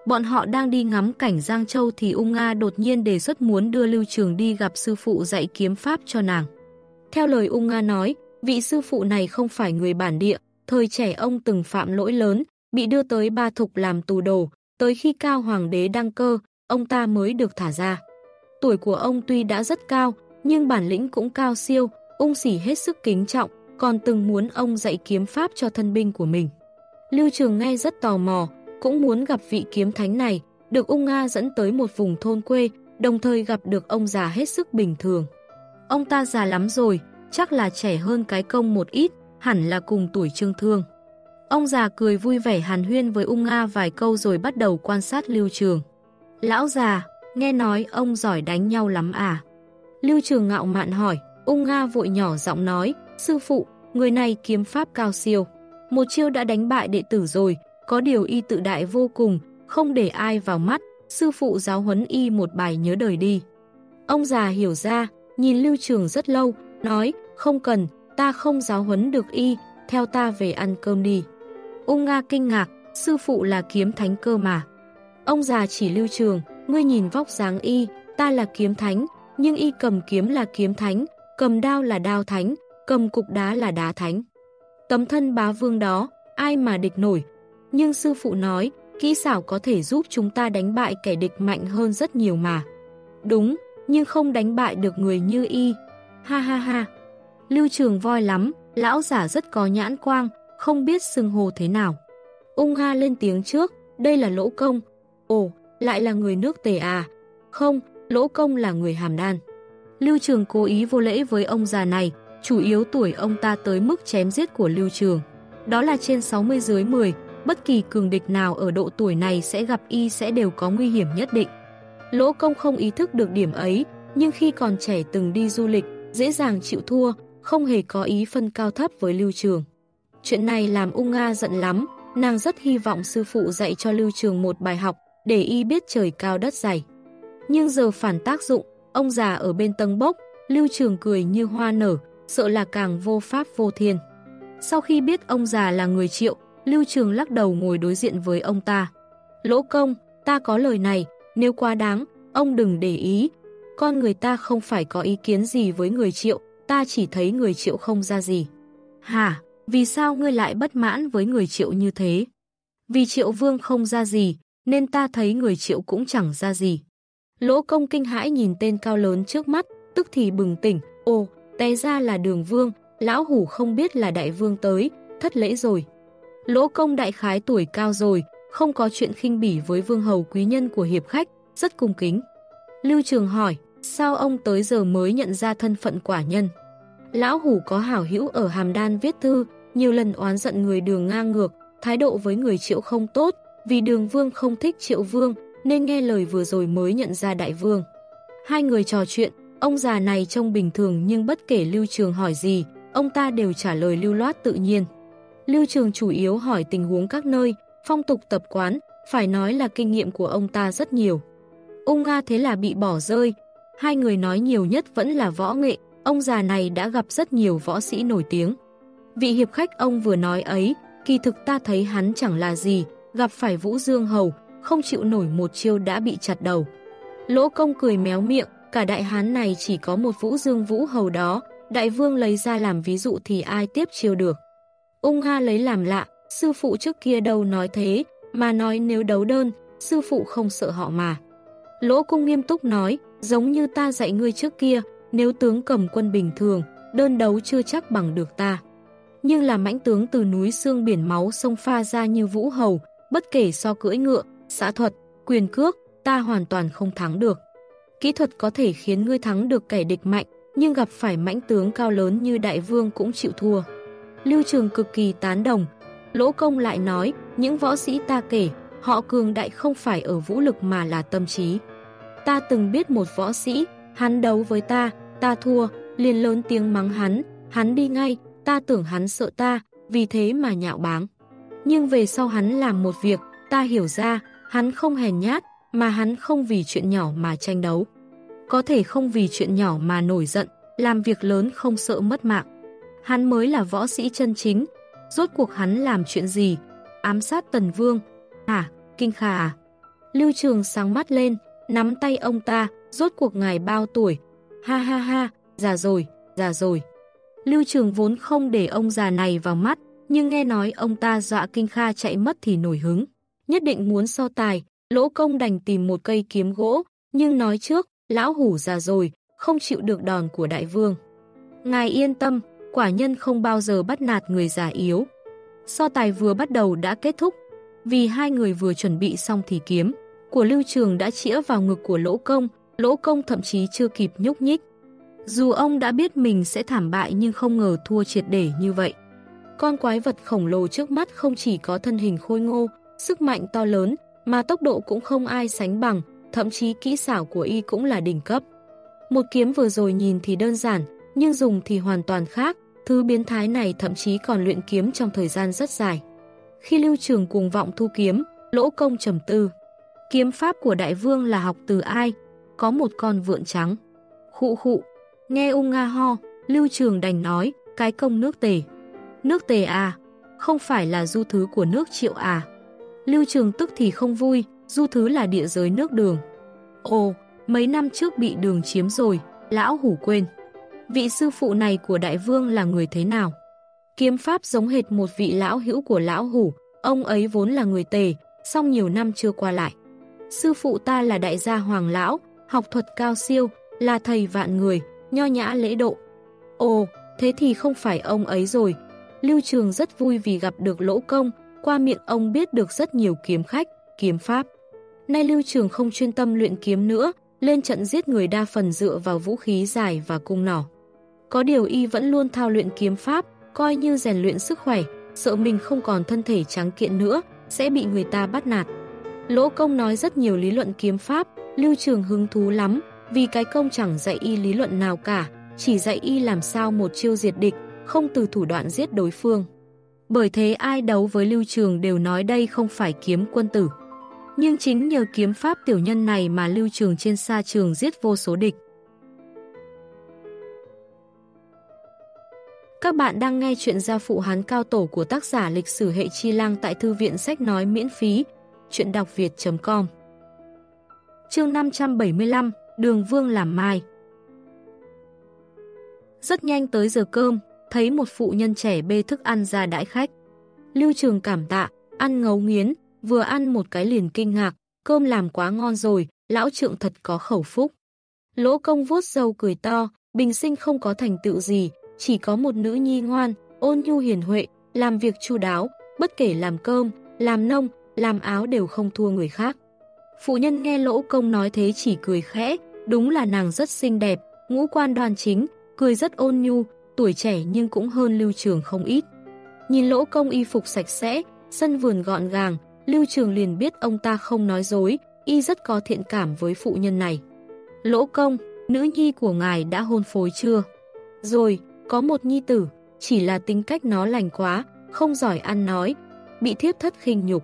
Bọn họ đang đi ngắm cảnh Giang Châu thì Ung Nga đột nhiên đề xuất muốn đưa Lưu Trường đi gặp sư phụ dạy kiếm pháp cho nàng. Theo lời Ung Nga nói, vị sư phụ này không phải người bản địa, thời trẻ ông từng phạm lỗi lớn, bị đưa tới Ba Thục làm tù đồ, tới khi Cao Hoàng đế đăng cơ, ông ta mới được thả ra. Tuổi của ông tuy đã rất cao, nhưng bản lĩnh cũng cao siêu, Ung Sỉ hết sức kính trọng, còn từng muốn ông dạy kiếm pháp cho thân binh của mình. Lưu Trường nghe rất tò mò, cũng muốn gặp vị kiếm thánh này, được Ung Nga dẫn tới một vùng thôn quê, đồng thời gặp được ông già hết sức bình thường. Ông ta già lắm rồi, chắc là trẻ hơn cái công một ít, hẳn là cùng tuổi Trương Thương. Ông già cười vui vẻ hàn huyên với Ung Nga vài câu rồi bắt đầu quan sát Lưu Trường. Lão già, nghe nói ông giỏi đánh nhau lắm à? Lưu Trường ngạo mạn hỏi. Ung Nga vội nhỏ giọng nói, sư phụ, người này kiếm pháp cao siêu. Một chiêu đã đánh bại đệ tử rồi, có điều y tự đại vô cùng, không để ai vào mắt, sư phụ giáo huấn y một bài nhớ đời đi. Ông già hiểu ra, nhìn Lưu Trường rất lâu, nói, không cần, ta không giáo huấn được y, theo ta về ăn cơm đi. Ung Nga kinh ngạc, sư phụ là kiếm thánh cơ mà. Ông già chỉ Lưu Trường, ngươi nhìn vóc dáng y, ta là kiếm thánh, nhưng y cầm kiếm là kiếm thánh, cầm đao là đao thánh, cầm cục đá là đá thánh. Tấm thân bá vương đó, ai mà địch nổi. Nhưng sư phụ nói, kỹ xảo có thể giúp chúng ta đánh bại kẻ địch mạnh hơn rất nhiều mà. Đúng, nhưng không đánh bại được người như y. Ha ha ha. Lưu Trường voi lắm, lão giả rất có nhãn quang, không biết xưng hô thế nào. Ung Nga lên tiếng trước, đây là Lỗ Công. Ồ, lại là người nước Tề à? Không, Lỗ Công là người Hàm Đan. Lưu Trường cố ý vô lễ với ông già này, chủ yếu tuổi ông ta tới mức chém giết của Lưu Trường. Đó là trên 60 dưới 10, bất kỳ cường địch nào ở độ tuổi này sẽ gặp y sẽ đều có nguy hiểm nhất định. Lỗ Công không ý thức được điểm ấy, nhưng khi còn trẻ từng đi du lịch, dễ dàng chịu thua, không hề có ý phân cao thấp với Lưu Trường. Chuyện này làm Ung Nga giận lắm, nàng rất hy vọng sư phụ dạy cho Lưu Trường một bài học, để y biết trời cao đất dày. Nhưng giờ phản tác dụng, ông già ở bên tâng bốc, Lưu Trường cười như hoa nở, sợ là càng vô pháp vô thiên. Sau khi biết ông già là người Triệu, Lưu Trường lắc đầu ngồi đối diện với ông ta. Lỗ Công, ta có lời này, nếu quá đáng, ông đừng để ý. Con người ta không phải có ý kiến gì với người Triệu, ta chỉ thấy người Triệu không ra gì. Hả? Vì sao ngươi lại bất mãn với người Triệu như thế? Vì Triệu Vương không ra gì, nên ta thấy người Triệu cũng chẳng ra gì. Lỗ Công kinh hãi nhìn tên cao lớn trước mắt, tức thì bừng tỉnh. Ồ, té ra là Đường Vương, lão hủ không biết là Đại Vương tới, thất lễ rồi. Lỗ Công đại khái tuổi cao rồi, không có chuyện khinh bỉ với vương hầu quý nhân của hiệp khách, rất cung kính. Lưu Trường hỏi, sao ông tới giờ mới nhận ra thân phận quả nhân? Lão hủ có hảo hữu ở Hàm Đan viết thư, nhiều lần oán giận người Đường ngang ngược, thái độ với người Triệu không tốt, vì Đường Vương không thích Triệu Vương, nên nghe lời vừa rồi mới nhận ra Đại Vương. Hai người trò chuyện, ông già này trông bình thường nhưng bất kể Lưu Trường hỏi gì, ông ta đều trả lời lưu loát tự nhiên. Lưu Trường chủ yếu hỏi tình huống các nơi, phong tục tập quán, phải nói là kinh nghiệm của ông ta rất nhiều. Ung Nga thế là bị bỏ rơi, hai người nói nhiều nhất vẫn là võ nghệ, ông già này đã gặp rất nhiều võ sĩ nổi tiếng. Vị hiệp khách ông vừa nói ấy, kỳ thực ta thấy hắn chẳng là gì, gặp phải Vũ Dương Hầu, không chịu nổi một chiêu đã bị chặt đầu. Lỗ Công cười méo miệng, cả đại hán này chỉ có một Vũ Dương Vũ Hầu đó, Đại Vương lấy ra làm ví dụ thì ai tiếp chiêu được. Ung Nga lấy làm lạ, sư phụ trước kia đâu nói thế, mà nói nếu đấu đơn, sư phụ không sợ họ mà. Lỗ Cung nghiêm túc nói, giống như ta dạy ngươi trước kia, nếu tướng cầm quân bình thường, đơn đấu chưa chắc bằng được ta. Nhưng là mãnh tướng từ núi xương biển máu sông pha ra như Vũ Hầu, bất kể so cưỡi ngựa, xã thuật, quyền cước, ta hoàn toàn không thắng được. Kỹ thuật có thể khiến ngươi thắng được kẻ địch mạnh, nhưng gặp phải mãnh tướng cao lớn như Đại Vương cũng chịu thua. Lưu Trường cực kỳ tán đồng. Lỗ Công lại nói, những võ sĩ ta kể, họ cường đại không phải ở vũ lực mà là tâm trí. Ta từng biết một võ sĩ, hắn đấu với ta thua, liền lớn tiếng mắng hắn đi ngay, ta tưởng hắn sợ ta, vì thế mà nhạo báng. Nhưng về sau hắn làm một việc, ta hiểu ra, hắn không hèn nhát, mà hắn không vì chuyện nhỏ mà tranh đấu. Có thể không vì chuyện nhỏ mà nổi giận, làm việc lớn không sợ mất mạng. Hắn mới là võ sĩ chân chính. Rốt cuộc hắn làm chuyện gì? Ám sát Tần Vương? À, Kinh Kha à? Lưu Trường sáng mắt lên, nắm tay ông ta, rốt cuộc ngài bao tuổi? Ha ha ha, già rồi, già rồi. Lưu Trường vốn không để ông già này vào mắt, nhưng nghe nói ông ta dọa Kinh Kha chạy mất thì nổi hứng. Nhất định muốn so tài, Lỗ Công đành tìm một cây kiếm gỗ, nhưng nói trước, lão hủ già rồi, không chịu được đòn của đại vương. Ngài yên tâm, quả nhân không bao giờ bắt nạt người già yếu. So tài vừa bắt đầu đã kết thúc, vì hai người vừa chuẩn bị xong thì kiếm của Lưu Trường đã chĩa vào ngực của Lỗ Công thậm chí chưa kịp nhúc nhích. Dù ông đã biết mình sẽ thảm bại nhưng không ngờ thua triệt để như vậy. Con quái vật khổng lồ trước mắt không chỉ có thân hình khôi ngô, sức mạnh to lớn, mà tốc độ cũng không ai sánh bằng, thậm chí kỹ xảo của y cũng là đỉnh cấp. Một kiếm vừa rồi nhìn thì đơn giản, nhưng dùng thì hoàn toàn khác, thứ biến thái này thậm chí còn luyện kiếm trong thời gian rất dài. Khi Lưu Trường cuồng vọng thu kiếm, Lỗ Công trầm tư. Kiếm pháp của đại vương là học từ ai? Có một con vượn trắng. Khụ khụ. Nghe Ung Nga ho, Lưu Trường đành nói, cái công nước Tề. Nước Tề à? Không phải là du thứ của nước Triệu à? Lưu Trường tức thì không vui, du thứ là địa giới nước Đường. Ồ, mấy năm trước bị Đường chiếm rồi, lão hủ quên. Vị sư phụ này của đại vương là người thế nào? Kiếm pháp giống hệt một vị lão hữu của lão hủ, ông ấy vốn là người Tề, song nhiều năm chưa qua lại. Sư phụ ta là đại gia Hoàng lão, học thuật cao siêu, là thầy vạn người, nho nhã lễ độ. Ồ, thế thì không phải ông ấy rồi. Lưu Trường rất vui vì gặp được Lỗ Công, qua miệng ông biết được rất nhiều kiếm khách, kiếm pháp. Nay Lưu Trường không chuyên tâm luyện kiếm nữa, lên trận giết người đa phần dựa vào vũ khí dài và cung nỏ. Có điều y vẫn luôn thao luyện kiếm pháp, coi như rèn luyện sức khỏe, sợ mình không còn thân thể trắng kiện nữa, sẽ bị người ta bắt nạt. Lỗ Công nói rất nhiều lý luận kiếm pháp, Lưu Trường hứng thú lắm, vì cái công chẳng dạy y lý luận nào cả, chỉ dạy y làm sao một chiêu diệt địch, không từ thủ đoạn giết đối phương. Bởi thế ai đấu với Lưu Trường đều nói đây không phải kiếm quân tử. Nhưng chính nhờ kiếm pháp tiểu nhân này mà Lưu Trường trên sa trường giết vô số địch. Các bạn đang nghe chuyện Gia Phụ Hán Cao Tổ của tác giả Lịch sử Hệ Chi Lang tại Thư viện Sách Nói miễn phí, chuyện đọc việt.com. Chương 575, Đường Vương làm mai. Rất nhanh tới giờ cơm, thấy một phụ nhân trẻ bê thức ăn ra đãi khách. Lưu Trường cảm tạ, ăn ngấu nghiến, vừa ăn một cái liền kinh ngạc, cơm làm quá ngon rồi, lão trượng thật có khẩu phúc. Lỗ Công vuốt râu cười to, bình sinh không có thành tựu gì, chỉ có một nữ nhi ngoan, ôn nhu hiền huệ, làm việc chu đáo, bất kể làm cơm, làm nông, làm áo đều không thua người khác. Phụ nhân nghe Lỗ Công nói thế chỉ cười khẽ, đúng là nàng rất xinh đẹp, ngũ quan đoan chính, cười rất ôn nhu, tuổi trẻ nhưng cũng hơn Lưu Trường không ít. Nhìn Lỗ Công y phục sạch sẽ, sân vườn gọn gàng, Lưu Trường liền biết ông ta không nói dối, y rất có thiện cảm với phụ nhân này. Lỗ Công, nữ nhi của ngài đã hôn phối chưa? Rồi, có một nhi tử, chỉ là tính cách nó lành quá, không giỏi ăn nói, bị thiếp thất khinh nhục.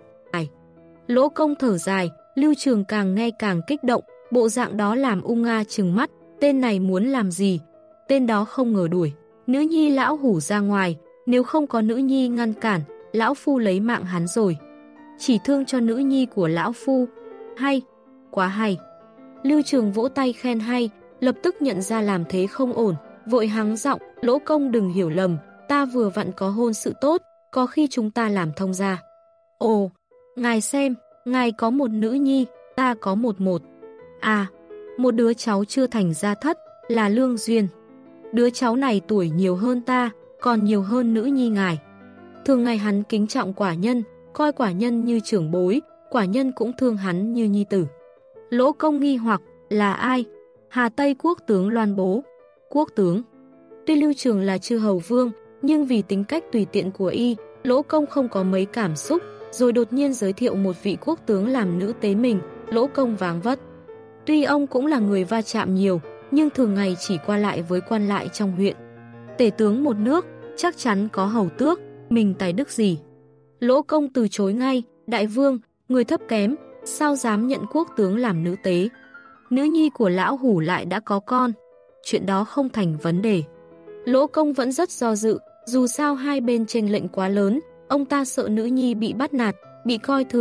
Lỗ Công thở dài, Lưu Trường càng nghe càng kích động, bộ dạng đó làm Ung Nga trừng mắt, tên này muốn làm gì? Tên đó không ngờ đuổi nữ nhi lão hủ ra ngoài, nếu không có nữ nhi ngăn cản, lão phu lấy mạng hắn rồi. Chỉ thương cho nữ nhi của lão phu. Hay, quá hay. Lưu Trường vỗ tay khen hay, lập tức nhận ra làm thế không ổn, vội hắng giọng, Lỗ Công đừng hiểu lầm, ta vừa vặn có hôn sự tốt, có khi chúng ta làm thông ra. Ồ, ngài xem, ngài có một nữ nhi, ta có một. À, một đứa cháu chưa thành gia thất, là Lương Duyên. Đứa cháu này tuổi nhiều hơn ta, còn nhiều hơn nữ nhi ngài. Thường ngày hắn kính trọng quả nhân, coi quả nhân như trưởng bối, quả nhân cũng thương hắn như nhi tử. Lỗ Công nghi hoặc, là ai? Hà Tây quốc tướng Loan Bố. Quốc tướng. Tuy Lưu Trường là chư hầu vương, nhưng vì tính cách tùy tiện của y, Lỗ Công không có mấy cảm xúc, rồi đột nhiên giới thiệu một vị quốc tướng làm nữ tế mình, Lỗ Công váng vất. Tuy ông cũng là người va chạm nhiều, nhưng thường ngày chỉ qua lại với quan lại trong huyện. Tể tướng một nước, chắc chắn có hầu tước, mình tài đức gì? Lỗ Công từ chối ngay, đại vương, người thấp kém, sao dám nhận quốc tướng làm nữ tế? Nữ nhi của lão hủ lại đã có con, chuyện đó không thành vấn đề. Lỗ Công vẫn rất do dự, dù sao hai bên chênh lệch quá lớn, ông ta sợ nữ nhi bị bắt nạt, bị coi thường,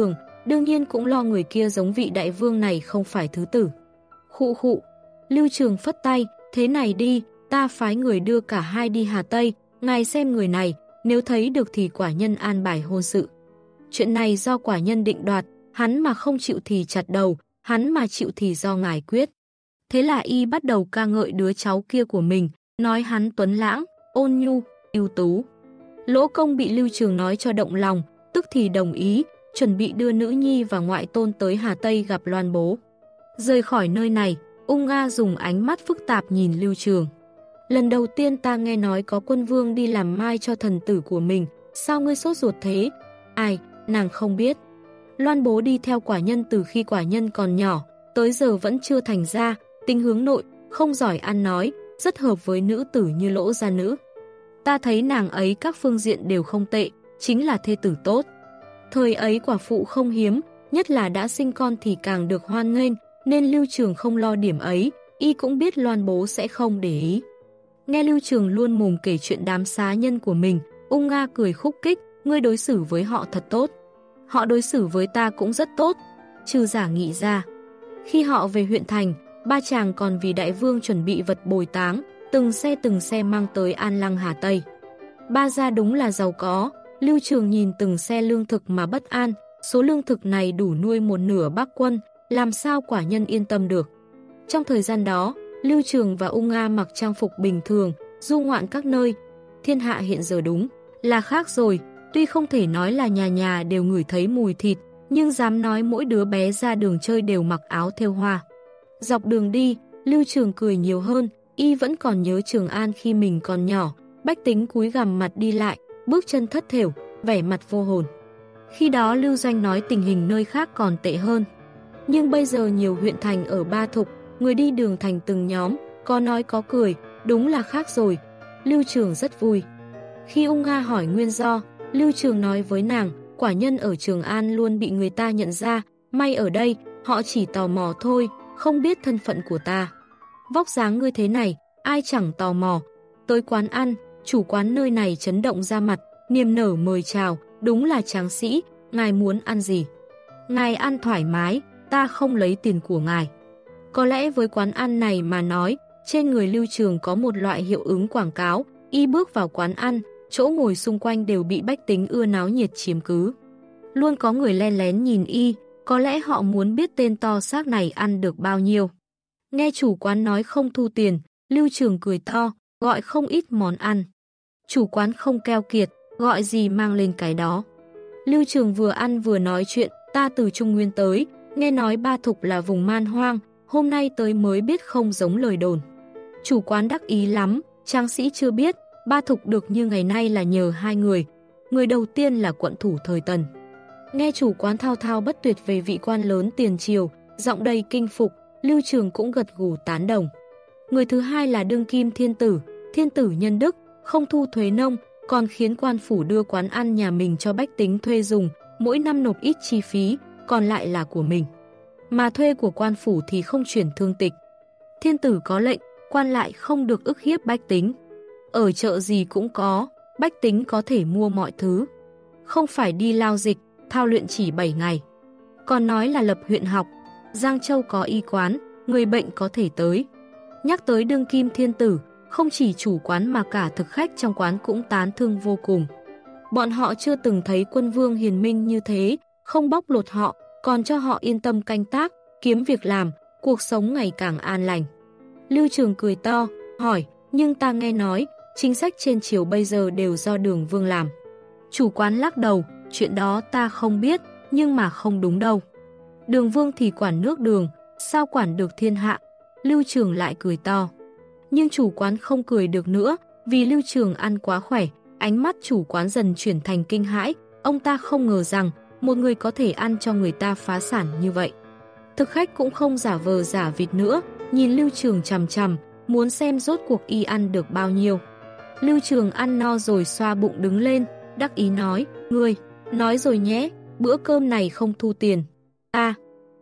đương nhiên cũng lo người kia giống vị đại vương này không phải thứ tử. Khụ khụ, Lưu Trường phất tay, thế này đi, ta phái người đưa cả hai đi Hà Tây, ngài xem người này, nếu thấy được thì quả nhân an bài hôn sự. Chuyện này do quả nhân định đoạt, hắn mà không chịu thì chặt đầu, hắn mà chịu thì do ngài quyết. Thế là y bắt đầu ca ngợi đứa cháu kia của mình, nói hắn tuấn lãng, ôn nhu, ưu tú. Lỗ Công bị Lưu Trường nói cho động lòng, tức thì đồng ý, chuẩn bị đưa nữ nhi và ngoại tôn tới Hà Tây gặp Loan bố. Rời khỏi nơi này, Ung Nga dùng ánh mắt phức tạp nhìn Lưu Trường. Lần đầu tiên ta nghe nói có quân vương đi làm mai cho thần tử của mình, sao ngươi sốt ruột thế? Ai, nàng không biết. Loan bố đi theo quả nhân từ khi quả nhân còn nhỏ, tới giờ vẫn chưa thành ra, tính hướng nội, không giỏi ăn nói, rất hợp với nữ tử như Lỗ gia nữ. Ta thấy nàng ấy các phương diện đều không tệ, chính là thê tử tốt. Thời ấy quả phụ không hiếm, nhất là đã sinh con thì càng được hoan nghênh, nên Lưu Trường không lo điểm ấy, y cũng biết Loan bố sẽ không để ý. Nghe Lưu Trường luôn mồm kể chuyện đám xá nhân của mình, Ung Nga cười khúc khích, ngươi đối xử với họ thật tốt. Họ đối xử với ta cũng rất tốt, trừ giả nghị ra. Khi họ về huyện thành, ba chàng còn vì đại vương chuẩn bị vật bồi táng, từng xe mang tới An Lăng Hà Tây. Ba gia đúng là giàu có, Lưu Trường nhìn từng xe lương thực mà bất an, số lương thực này đủ nuôi một nửa Bắc quân, làm sao quả nhân yên tâm được. Trong thời gian đó, Lưu Trường và Ung Nga mặc trang phục bình thường, du ngoạn các nơi. Thiên hạ hiện giờ đúng là khác rồi, tuy không thể nói là nhà nhà đều ngửi thấy mùi thịt, nhưng dám nói mỗi đứa bé ra đường chơi đều mặc áo thêu hoa. Dọc đường đi, Lưu Trường cười nhiều hơn, y vẫn còn nhớ Trường An khi mình còn nhỏ, bách tính cúi gằm mặt đi lại, bước chân thất thểu, vẻ mặt vô hồn. Khi đó Lưu Doanh nói tình hình nơi khác còn tệ hơn. Nhưng bây giờ nhiều huyện thành ở Ba Thục, người đi đường thành từng nhóm, có nói có cười, đúng là khác rồi. Lưu Trường rất vui. Khi Ung Nga hỏi nguyên do, Lưu Trường nói với nàng, quả nhân ở Trường An luôn bị người ta nhận ra, may ở đây, họ chỉ tò mò thôi, không biết thân phận của ta. Vóc dáng ngươi thế này, ai chẳng tò mò. Tới quán ăn, chủ quán nơi này chấn động ra mặt, niềm nở mời chào, đúng là tráng sĩ, ngài muốn ăn gì? Ngài ăn thoải mái, ta không lấy tiền của ngài. Có lẽ với quán ăn này mà nói, trên người Lưu Trường có một loại hiệu ứng quảng cáo, y bước vào quán ăn, chỗ ngồi xung quanh đều bị bách tính ưa náo nhiệt chiếm cứ. Luôn có người len lén nhìn y, có lẽ họ muốn biết tên to xác này ăn được bao nhiêu. Nghe chủ quán nói không thu tiền, Lưu Trường cười to, gọi không ít món ăn. Chủ quán không keo kiệt, gọi gì mang lên cái đó. Lưu Trường vừa ăn vừa nói chuyện, ta từ Trung Nguyên tới, nghe nói Ba Thục là vùng man hoang, hôm nay tới mới biết không giống lời đồn. Chủ quán đắc ý lắm, tráng sĩ chưa biết, Ba Thục được như ngày nay là nhờ hai người. Người đầu tiên là quận thủ thời Tần. Nghe chủ quán thao thao bất tuyệt về vị quan lớn tiền triều, giọng đầy kinh phục, Lưu Trường cũng gật gù tán đồng. Người thứ hai là đương kim thiên tử nhân đức, không thu thuế nông, còn khiến quan phủ đưa quán ăn nhà mình cho bách tính thuê dùng, mỗi năm nộp ít chi phí, còn lại là của mình. Mà thuê của quan phủ thì không chuyển thương tịch. Thiên tử có lệnh, quan lại không được ức hiếp bách tính. Ở chợ gì cũng có, bách tính có thể mua mọi thứ. Không phải đi lao dịch, thao luyện chỉ 7 ngày. Còn nói là lập huyện học, Giang Châu có y quán, người bệnh có thể tới. Nhắc tới đương kim thiên tử, không chỉ chủ quán mà cả thực khách trong quán cũng tán thương vô cùng. Bọn họ chưa từng thấy quân vương hiền minh như thế, không bóc lột họ, còn cho họ yên tâm canh tác, kiếm việc làm, cuộc sống ngày càng an lành. Lưu Trường cười to, hỏi, nhưng ta nghe nói, chính sách trên triều bây giờ đều do Đường Vương làm. Chủ quán lắc đầu, chuyện đó ta không biết, nhưng mà không đúng đâu. Đường Vương thì quản nước Đường, sao quản được thiên hạ? Lưu Trường lại cười to. Nhưng chủ quán không cười được nữa, vì Lưu Trường ăn quá khỏe, ánh mắt chủ quán dần chuyển thành kinh hãi, ông ta không ngờ rằng một người có thể ăn cho người ta phá sản như vậy. Thực khách cũng không giả vờ giả vịt nữa, nhìn Lưu Trường chằm chằm, muốn xem rốt cuộc y ăn được bao nhiêu. Lưu Trường ăn no rồi xoa bụng đứng lên, đắc ý nói, ngươi, nói rồi nhé, bữa cơm này không thu tiền. Ha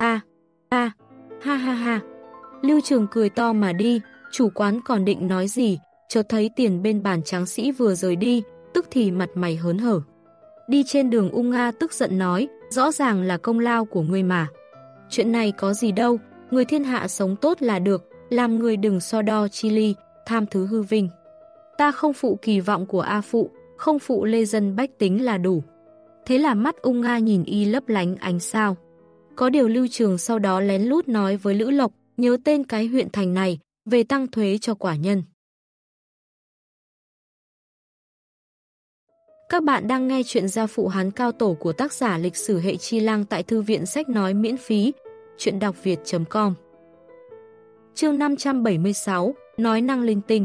ha ha. Lưu Trường cười to mà đi, chủ quán còn định nói gì, chợt thấy tiền bên bàn tráng sĩ vừa rời đi, tức thì mặt mày hớn hở. Đi trên đường Ung Nga tức giận nói, rõ ràng là công lao của ngươi mà. Chuyện này có gì đâu, người thiên hạ sống tốt là được, làm người đừng so đo chi ly, tham thứ hư vinh. Ta không phụ kỳ vọng của A Phụ, không phụ lê dân bách tính là đủ. Thế là mắt ung nga nhìn y lấp lánh ánh sao. Có điều Lưu Trường sau đó lén lút nói với Lữ Lộc, nhớ tên cái huyện thành này, về tăng thuế cho quả nhân. Các bạn đang nghe chuyện Gia Phụ Hán Cao Tổ của tác giả Lịch sử hệ Chi Lang tại Thư viện Sách Nói miễn phí, chuyện đọc việt.com. Chương 576, nói năng linh tinh.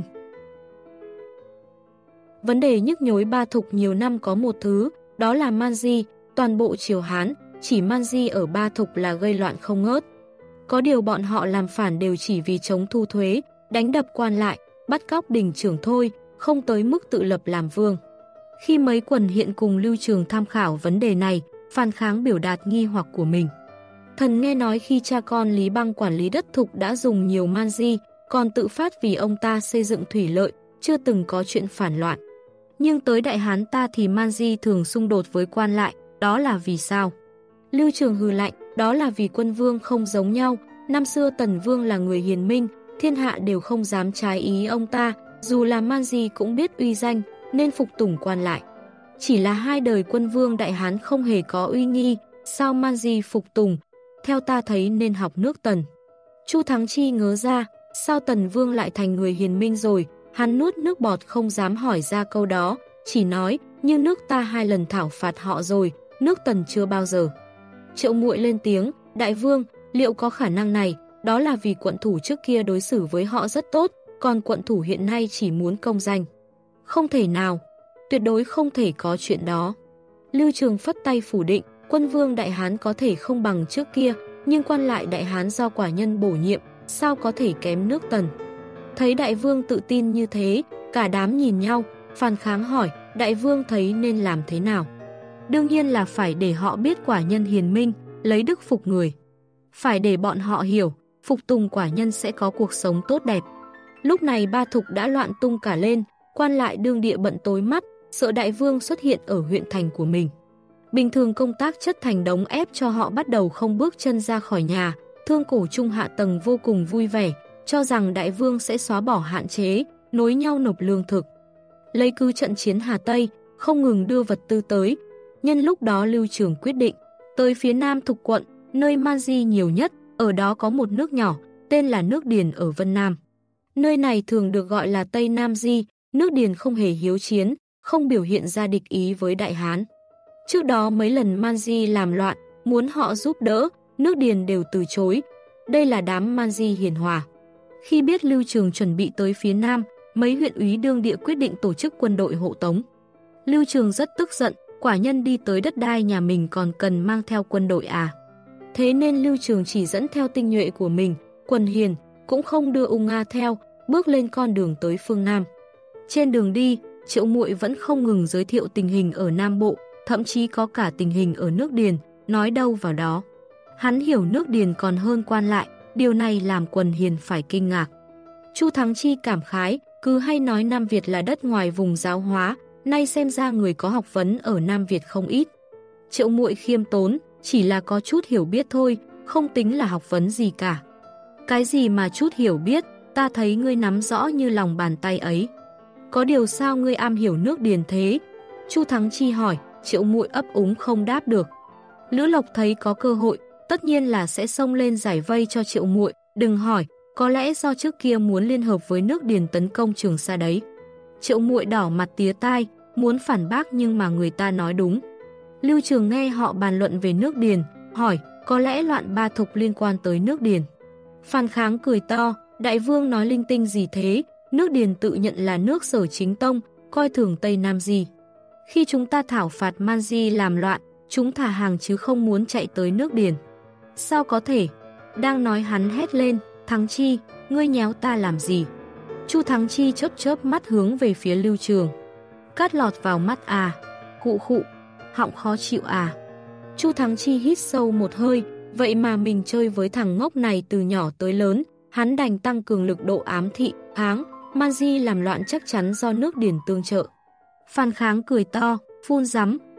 Vấn đề nhức nhối Ba Thục nhiều năm có một thứ, đó là man di, toàn bộ triều Hán, chỉ man di ở Ba Thục là gây loạn không ngớt. Có điều bọn họ làm phản đều chỉ vì chống thu thuế, đánh đập quan lại, bắt cóc đình trưởng thôi, không tới mức tự lập làm vương. Khi mấy quần hiện cùng Lưu Trường tham khảo vấn đề này, phàn kháng biểu đạt nghi hoặc của mình. Thần nghe nói khi cha con Lý Băng quản lý đất Thục đã dùng nhiều man di, còn tự phát vì ông ta xây dựng thủy lợi, chưa từng có chuyện phản loạn. Nhưng tới Đại Hán ta thì man di thường xung đột với quan lại, đó là vì sao? Lưu Trường hừ lạnh, đó là vì quân vương không giống nhau, năm xưa Tần Vương là người hiền minh, thiên hạ đều không dám trái ý ông ta, dù là man di cũng biết uy danh, nên phục tùng quan lại. Chỉ là hai đời quân vương Đại Hán không hề có uy nghi, sao man di phục tùng? Theo ta thấy nên học nước Tần. Chu Thắng Chi ngớ ra, sao Tần Vương lại thành người hiền minh rồi? Hắn nuốt nước bọt không dám hỏi ra câu đó, chỉ nói, như nước ta 2 lần thảo phạt họ rồi, nước Tần chưa bao giờ. Triệu Muội lên tiếng, Đại Vương, liệu có khả năng này? Đó là vì quận thủ trước kia đối xử với họ rất tốt, còn quận thủ hiện nay chỉ muốn công danh. Không thể nào, tuyệt đối không thể có chuyện đó. Lưu Trường phất tay phủ định, quân vương Đại Hán có thể không bằng trước kia, nhưng quan lại Đại Hán do quả nhân bổ nhiệm, sao có thể kém nước Tần. Thấy Đại Vương tự tin như thế, cả đám nhìn nhau, phàn kháng hỏi, Đại Vương thấy nên làm thế nào? Đương nhiên là phải để họ biết quả nhân hiền minh, lấy đức phục người. Phải để bọn họ hiểu, phục tùng quả nhân sẽ có cuộc sống tốt đẹp. Lúc này Ba Thục đã loạn tung cả lên, quan lại đương địa bận tối mắt, sợ Đại Vương xuất hiện ở huyện thành của mình. Bình thường công tác chất thành đống ép cho họ bắt đầu không bước chân ra khỏi nhà, thương cổ trung hạ tầng vô cùng vui vẻ, cho rằng Đại Vương sẽ xóa bỏ hạn chế, nối nhau nộp lương thực. Lấy cứ trận chiến Hà Tây, không ngừng đưa vật tư tới. Nhân lúc đó Lưu Trường quyết định, tới phía nam Thục quận, nơi man di nhiều nhất, ở đó có một nước nhỏ, tên là nước Điền ở Vân Nam. Nơi này thường được gọi là Tây Nam Di, nước Điền không hề hiếu chiến, không biểu hiện ra địch ý với Đại Hán. Trước đó mấy lần man di làm loạn, muốn họ giúp đỡ, nước Điền đều từ chối. Đây là đám man di hiền hòa. Khi biết Lưu Trường chuẩn bị tới phía nam, mấy huyện úy đương địa quyết định tổ chức quân đội hộ tống. Lưu Trường rất tức giận, quả nhân đi tới đất đai nhà mình còn cần mang theo quân đội à. Thế nên Lưu Trường chỉ dẫn theo tinh nhuệ của mình, quần hiền, cũng không đưa ung nga theo, bước lên con đường tới phương Nam. Trên đường đi, Triệu Muội vẫn không ngừng giới thiệu tình hình ở Nam Bộ, thậm chí có cả tình hình ở nước Điền, nói đâu vào đó. Hắn hiểu nước Điền còn hơn quan lại, điều này làm quần hiền phải kinh ngạc. Chu Thắng Chi cảm khái, cứ hay nói Nam Việt là đất ngoài vùng giáo hóa, nay xem ra người có học vấn ở Nam Việt không ít. Triệu Muội khiêm tốn, chỉ là có chút hiểu biết thôi, không tính là học vấn gì cả. Cái gì mà chút hiểu biết, ta thấy ngươi nắm rõ như lòng bàn tay ấy. Có điều sao ngươi am hiểu nước Điền thế? Chu Thắng Chi hỏi, Triệu Muội ấp úng không đáp được. Lữ Lộc thấy có cơ hội, tất nhiên là sẽ xông lên giải vây cho Triệu Muội, đừng hỏi, có lẽ do trước kia muốn liên hợp với nước Điền tấn công Trường Sa đấy. Triệu Muội đỏ mặt tía tai, muốn phản bác nhưng mà người ta nói đúng. Lưu Trường nghe họ bàn luận về nước Điền, hỏi, có lẽ loạn Ba Thục liên quan tới nước Điền. Phàn kháng cười to, Đại Vương nói linh tinh gì thế, nước Điền tự nhận là nước Sở Chính Tông, coi thường Tây Nam Di. Khi chúng ta thảo phạt man di làm loạn, chúng thả hàng chứ không muốn chạy tới nước Điền. Sao có thể? Đang nói hắn hét lên, Thắng Chi, ngươi nhéo ta làm gì? Chu Thắng Chi chớp chớp mắt hướng về phía Lưu Trường. Cát lọt vào mắt à? Khụ khụ, họng khó chịu à? Chu Thắng Chi hít sâu một hơi, vậy mà mình chơi với thằng ngốc này từ nhỏ tới lớn, hắn đành tăng cường lực độ ám thị, áng, man di làm loạn chắc chắn do nước Điền tương trợ. Phàn kháng cười to, phun rắm,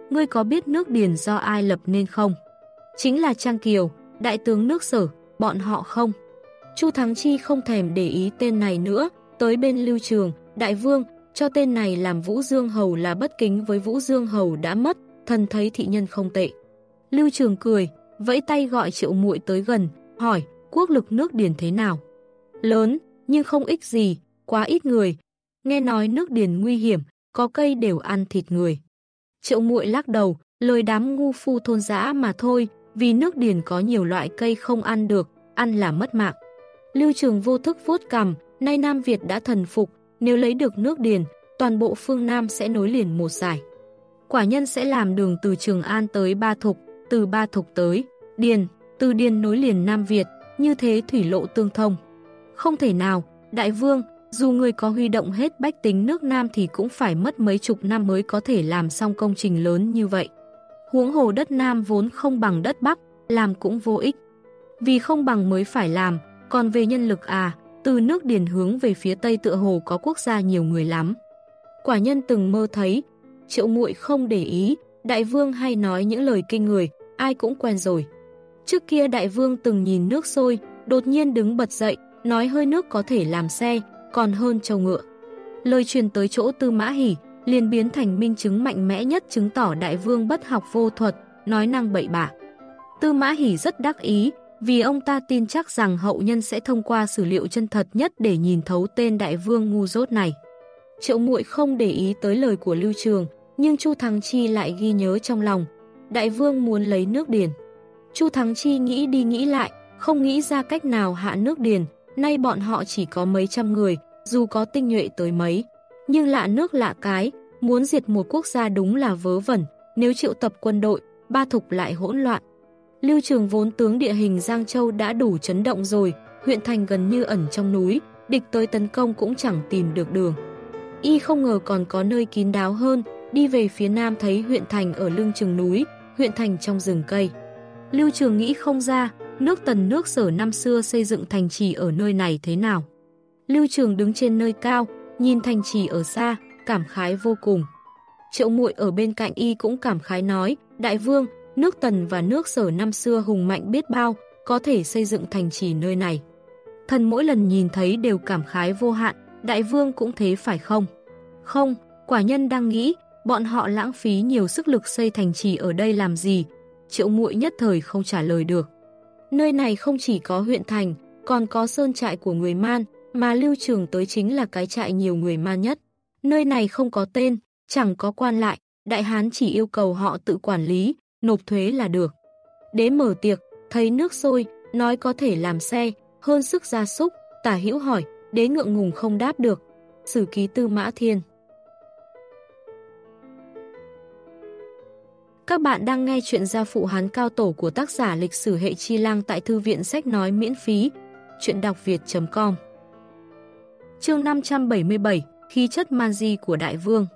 ngươi có biết nước Điền do ai lập nên không? Chính là Trang Kiều, đại tướng nước Sở, bọn họ không? Chu Thắng Chi không thèm để ý tên này nữa, tới bên Lưu Trường, đại vương, cho tên này làm Vũ Dương Hầu là bất kính với Vũ Dương Hầu đã mất, thần thấy thị nhân không tệ. Lưu Trường cười, vẫy tay gọi Triệu Muội tới gần, hỏi, quốc lực nước Điền thế nào? Lớn, nhưng không ích gì, quá ít người. Nghe nói nước Điền nguy hiểm, có cây đều ăn thịt người. Triệu Muội lắc đầu, lời đám ngu phu thôn dã mà thôi, vì nước Điền có nhiều loại cây không ăn được, ăn là mất mạng. Lưu Trường vô thức vuốt cằm, nay Nam Việt đã thần phục, nếu lấy được nước Điền, toàn bộ phương Nam sẽ nối liền một dải. Quả nhân sẽ làm đường từ Trường An tới Ba Thục, từ Ba Thục tới Điền, từ Điền nối liền Nam Việt, như thế thủy lộ tương thông. Không thể nào, đại vương, dù người có huy động hết bách tính nước Nam thì cũng phải mất mấy chục năm mới có thể làm xong công trình lớn như vậy. Huống hồ đất Nam vốn không bằng đất Bắc, làm cũng vô ích. Vì không bằng mới phải làm, còn về nhân lực từ nước Điền hướng về phía Tây tựa hồ có quốc gia nhiều người lắm. Quả nhân từng mơ thấy, Triệu Muội không để ý, đại vương hay nói những lời kinh người, ai cũng quen rồi. Trước kia đại vương từng nhìn nước sôi, đột nhiên đứng bật dậy, nói hơi nước có thể làm xe, còn hơn trâu ngựa. Lời truyền tới chỗ Tư Mã Hỉ, liền biến thành minh chứng mạnh mẽ nhất chứng tỏ đại vương bất học vô thuật, nói năng bậy bạ. Tư Mã Hỉ rất đắc ý, vì ông ta tin chắc rằng hậu nhân sẽ thông qua sử liệu chân thật nhất để nhìn thấu tên đại vương ngu dốt này. Triệu Muội không để ý tới lời của Lưu Trường, nhưng Chu Thắng Chi lại ghi nhớ trong lòng. Đại vương muốn lấy nước Điền. Chu Thắng Chi nghĩ đi nghĩ lại, không nghĩ ra cách nào hạ nước Điền. Nay bọn họ chỉ có mấy trăm người, dù có tinh nhuệ tới mấy. Nhưng lạ nước lạ cái, muốn diệt một quốc gia đúng là vớ vẩn. Nếu triệu tập quân đội, Ba Thục lại hỗn loạn. Lưu Trường vốn tướng địa hình Giang Châu đã đủ chấn động rồi, huyện thành gần như ẩn trong núi, địch tới tấn công cũng chẳng tìm được đường. Y không ngờ còn có nơi kín đáo hơn, đi về phía nam thấy huyện thành ở lưng chừng núi, huyện thành trong rừng cây. Lưu Trường nghĩ không ra, nước Tần nước Sở năm xưa xây dựng thành trì ở nơi này thế nào. Lưu Trường đứng trên nơi cao, nhìn thành trì ở xa, cảm khái vô cùng. Triệu Muội ở bên cạnh y cũng cảm khái nói, đại vương, nước Tần và nước Sở năm xưa hùng mạnh biết bao, có thể xây dựng thành trì nơi này. Thần mỗi lần nhìn thấy đều cảm khái vô hạn, đại vương cũng thế phải không? Không, quả nhân đang nghĩ, bọn họ lãng phí nhiều sức lực xây thành trì ở đây làm gì? Triệu Muội nhất thời không trả lời được. Nơi này không chỉ có huyện thành, còn có sơn trại của người Man, mà Lưu Trường tới chính là cái trại nhiều người Man nhất. Nơi này không có tên, chẳng có quan lại, đại hán chỉ yêu cầu họ tự quản lý, nộp thuế là được. Đế mở tiệc, thấy nước sôi, nói có thể làm xe, hơn sức gia súc, Tả Hữu hỏi, đế ngượng ngùng không đáp được. Sử ký Tư Mã Thiên. Các bạn đang nghe chuyện Gia Phụ Hán Cao Tổ của tác giả Lịch sử hệ Chi Lang tại thư viện sách nói miễn phí. Chuyện đọc việt.com. Chương 577, khí chất man di của đại vương.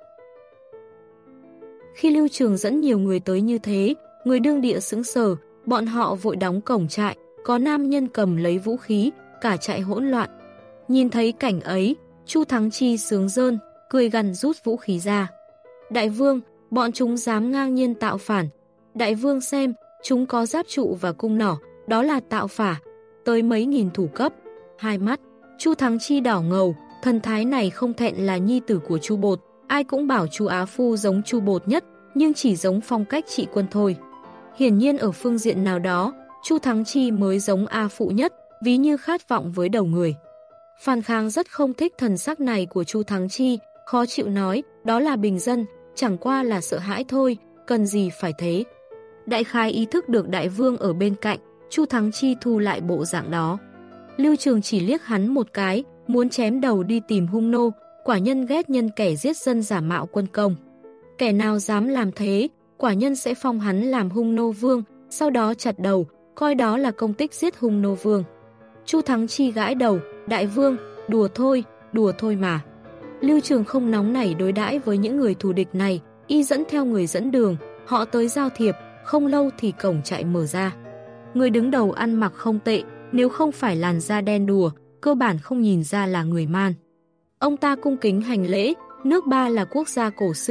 Khi Lưu Trường dẫn nhiều người tới như thế, người đương địa sững sờ, bọn họ vội đóng cổng trại, có nam nhân cầm lấy vũ khí, cả trại hỗn loạn. Nhìn thấy cảnh ấy, Chu Thắng Chi sướng rơn, cười gằn rút vũ khí ra. Đại vương, bọn chúng dám ngang nhiên tạo phản. Đại vương xem, chúng có giáp trụ và cung nỏ, đó là tạo phả, tới mấy nghìn thủ cấp. Hai mắt, Chu Thắng Chi đỏ ngầu, thần thái này không thẹn là nhi tử của Chu Bột. Ai cũng bảo Chu Á Phu giống Chu Bột nhất, nhưng chỉ giống phong cách trị quân thôi. Hiển nhiên ở phương diện nào đó, Chu Thắng Chi mới giống A Phụ nhất, ví như khát vọng với đầu người. Phan Khang rất không thích thần sắc này của Chu Thắng Chi, khó chịu nói, đó là bình dân, chẳng qua là sợ hãi thôi, cần gì phải thế. Đại khái ý thức được đại vương ở bên cạnh, Chu Thắng Chi thu lại bộ dạng đó. Lưu Trường chỉ liếc hắn một cái, muốn chém đầu đi tìm hung nô, quả nhân ghét nhân kẻ giết dân giả mạo quân công. Kẻ nào dám làm thế, quả nhân sẽ phong hắn làm hung nô vương, sau đó chặt đầu, coi đó là công tích giết hung nô vương. Chu Thắng Chi gãi đầu, đại vương, đùa thôi mà. Lưu Trường không nóng nảy đối đãi với những người thù địch này, y dẫn theo người dẫn đường, họ tới giao thiệp, không lâu thì cổng trại mở ra. Người đứng đầu ăn mặc không tệ, nếu không phải làn da đen đùa, cơ bản không nhìn ra là người Man. Ông ta cung kính hành lễ, nước Ba là quốc gia cổ xưa,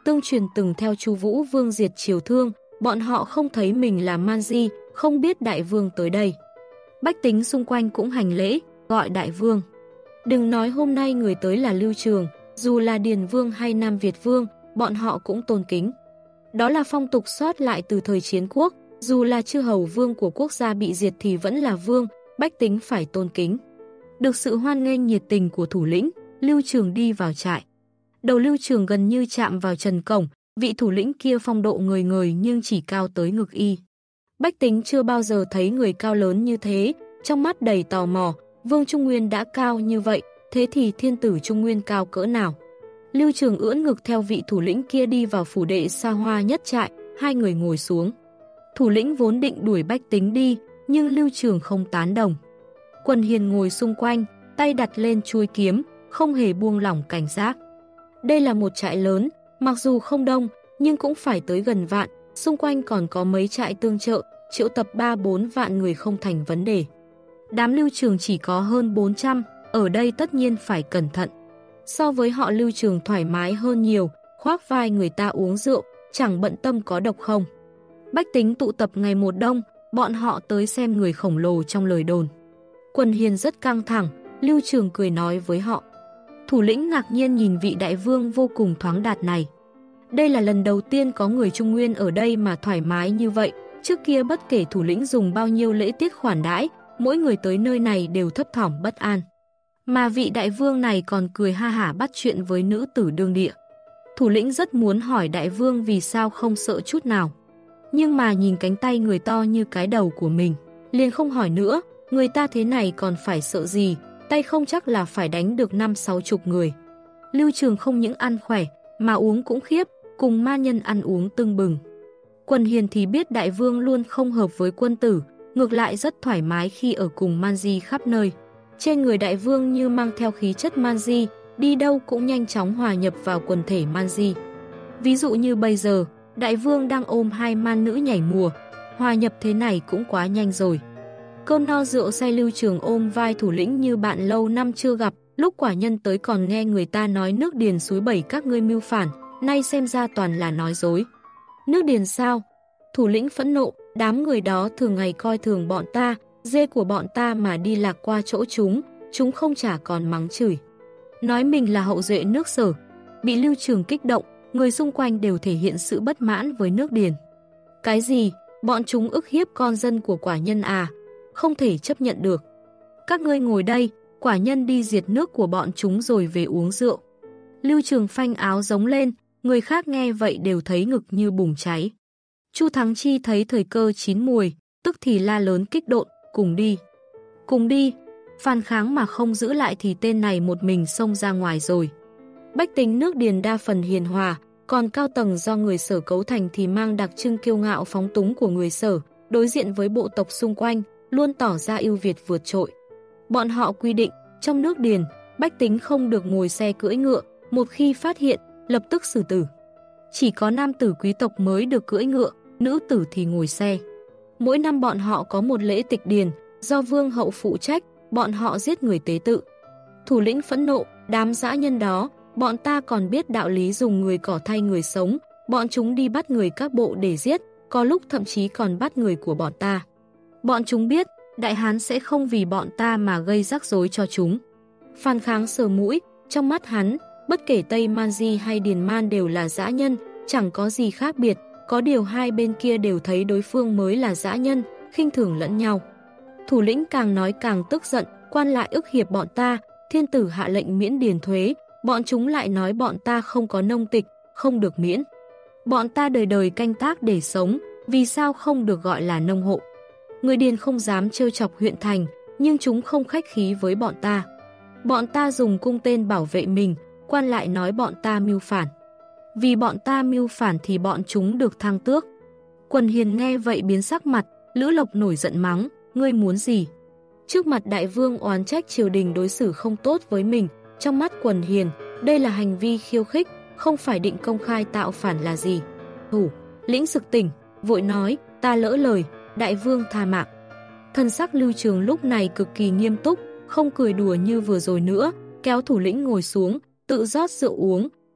tương truyền từng theo Chu Vũ Vương diệt Triều Thương, bọn họ không thấy mình là man di, không biết đại vương tới đây. Bách tính xung quanh cũng hành lễ, gọi đại vương. Đừng nói hôm nay người tới là Lưu Trường, dù là Điền Vương hay Nam Việt Vương, bọn họ cũng tôn kính. Đó là phong tục sót lại từ thời chiến quốc, dù là chư hầu vương của quốc gia bị diệt thì vẫn là vương, bách tính phải tôn kính. Được sự hoan nghênh nhiệt tình của thủ lĩnh, Lưu Trường đi vào trại. Đầu Lưu Trường gần như chạm vào trần cổng, vị thủ lĩnh kia phong độ người người nhưng chỉ cao tới ngực y. Bách tính chưa bao giờ thấy người cao lớn như thế, trong mắt đầy tò mò, Vương Trung Nguyên đã cao như vậy, thế thì thiên tử Trung Nguyên cao cỡ nào? Lưu Trường ưỡn ngực theo vị thủ lĩnh kia đi vào phủ đệ xa hoa nhất trại, hai người ngồi xuống. Thủ lĩnh vốn định đuổi bách tính đi, nhưng Lưu Trường không tán đồng. Quần hiền ngồi xung quanh, tay đặt lên chuôi kiếm, không hề buông lỏng cảnh giác. Đây là một trại lớn, mặc dù không đông, nhưng cũng phải tới gần vạn, xung quanh còn có mấy trại tương trợ, triệu tập 3-4 vạn người không thành vấn đề. Đám Lưu Trường chỉ có hơn 400, ở đây tất nhiên phải cẩn thận. So với họ Lưu Trường thoải mái hơn nhiều, khoác vai người ta uống rượu, chẳng bận tâm có độc không. Bách tính tụ tập ngày một đông, bọn họ tới xem người khổng lồ trong lời đồn. Quần hiền rất căng thẳng, Lưu Trường cười nói với họ. Thủ lĩnh ngạc nhiên nhìn vị đại vương vô cùng thoáng đạt này. Đây là lần đầu tiên có người Trung Nguyên ở đây mà thoải mái như vậy, trước kia bất kể thủ lĩnh dùng bao nhiêu lễ tiết khoản đãi, mỗi người tới nơi này đều thấp thỏm bất an. Mà vị đại vương này còn cười ha hả bắt chuyện với nữ tử đương địa. Thủ lĩnh rất muốn hỏi đại vương vì sao không sợ chút nào. Nhưng mà nhìn cánh tay người to như cái đầu của mình, liền không hỏi nữa, người ta thế này còn phải sợ gì, tay không chắc là phải đánh được 50-60 người. Lưu Trường không những ăn khỏe, mà uống cũng khiếp, cùng ma nhân ăn uống tưng bừng. Quần hiền thì biết đại vương luôn không hợp với quân tử, ngược lại rất thoải mái khi ở cùng man di khắp nơi. Trên người đại vương như mang theo khí chất man di, đi đâu cũng nhanh chóng hòa nhập vào quần thể man di. Ví dụ như bây giờ, đại vương đang ôm hai man nữ nhảy mùa, hòa nhập thế này cũng quá nhanh rồi. Cơn no rượu say Lưu Trường ôm vai thủ lĩnh như bạn lâu năm chưa gặp, lúc quả nhân tới còn nghe người ta nói nước Điền xúi bẩy các ngươi mưu phản, nay xem ra toàn là nói dối. Nước Điền sao? Thủ lĩnh phẫn nộ, đám người đó thường ngày coi thường bọn ta, dê của bọn ta mà đi lạc qua chỗ chúng không chả còn mắng chửi. Nói mình là hậu duệ nước Sở. Bị Lưu Trường kích động, người xung quanh đều thể hiện sự bất mãn với nước Điền. Cái gì? Bọn chúng ức hiếp con dân của quả nhân à? Không thể chấp nhận được. Các ngươi ngồi đây, quả nhân đi diệt nước của bọn chúng rồi về uống rượu. Lưu Trường phanh áo giống lên, người khác nghe vậy đều thấy ngực như bùng cháy. Chu Thắng Chi thấy thời cơ chín muồi, tức thì la lớn kích động, cùng đi. Cùng đi, phản kháng mà không giữ lại thì tên này một mình xông ra ngoài rồi. Bách tính nước Điền đa phần hiền hòa, còn cao tầng do người Sở cấu thành thì mang đặc trưng kiêu ngạo phóng túng của người Sở, đối diện với bộ tộc xung quanh, luôn tỏ ra ưu việt vượt trội. Bọn họ quy định, trong nước Điền, bách tính không được ngồi xe cưỡi ngựa, một khi phát hiện, lập tức xử tử. Chỉ có nam tử quý tộc mới được cưỡi ngựa, nữ tử thì ngồi xe. Mỗi năm bọn họ có một lễ tịch điền, do vương hậu phụ trách, bọn họ giết người tế tự. Thủ lĩnh phẫn nộ, đám dã nhân đó, bọn ta còn biết đạo lý dùng người cỏ thay người sống, bọn chúng đi bắt người các bộ để giết, có lúc thậm chí còn bắt người của bọn ta. Bọn chúng biết, Đại Hán sẽ không vì bọn ta mà gây rắc rối cho chúng. Phan Kháng sờ mũi, trong mắt hắn, bất kể Tây Man Di hay Điền Man đều là dã nhân, chẳng có gì khác biệt, có điều hai bên kia đều thấy đối phương mới là dã nhân, khinh thường lẫn nhau. Thủ lĩnh càng nói càng tức giận, quan lại ức hiếp bọn ta, thiên tử hạ lệnh miễn điền thuế, bọn chúng lại nói bọn ta không có nông tịch, không được miễn. Bọn ta đời đời canh tác để sống, vì sao không được gọi là nông hộ? Người Điền không dám trêu chọc huyện thành, nhưng chúng không khách khí với bọn ta. Bọn ta dùng cung tên bảo vệ mình, quan lại nói bọn ta mưu phản. Vì bọn ta mưu phản thì bọn chúng được thăng tước. Quần hiền nghe vậy biến sắc mặt, Lữ Lộc nổi giận mắng, ngươi muốn gì? Trước mặt đại vương oán trách triều đình đối xử không tốt với mình, trong mắt quần hiền, đây là hành vi khiêu khích, không phải định công khai tạo phản là gì. Thủ lĩnh sực tỉnh, vội nói, ta lỡ lời, đại vương tha mạng. Thân sắc Lưu Trường lúc này cực kỳ nghiêm túc, không cười đùa như vừa rồi nữa, kéo thủ lĩnh ngồi xuống, tự rót rượu uống,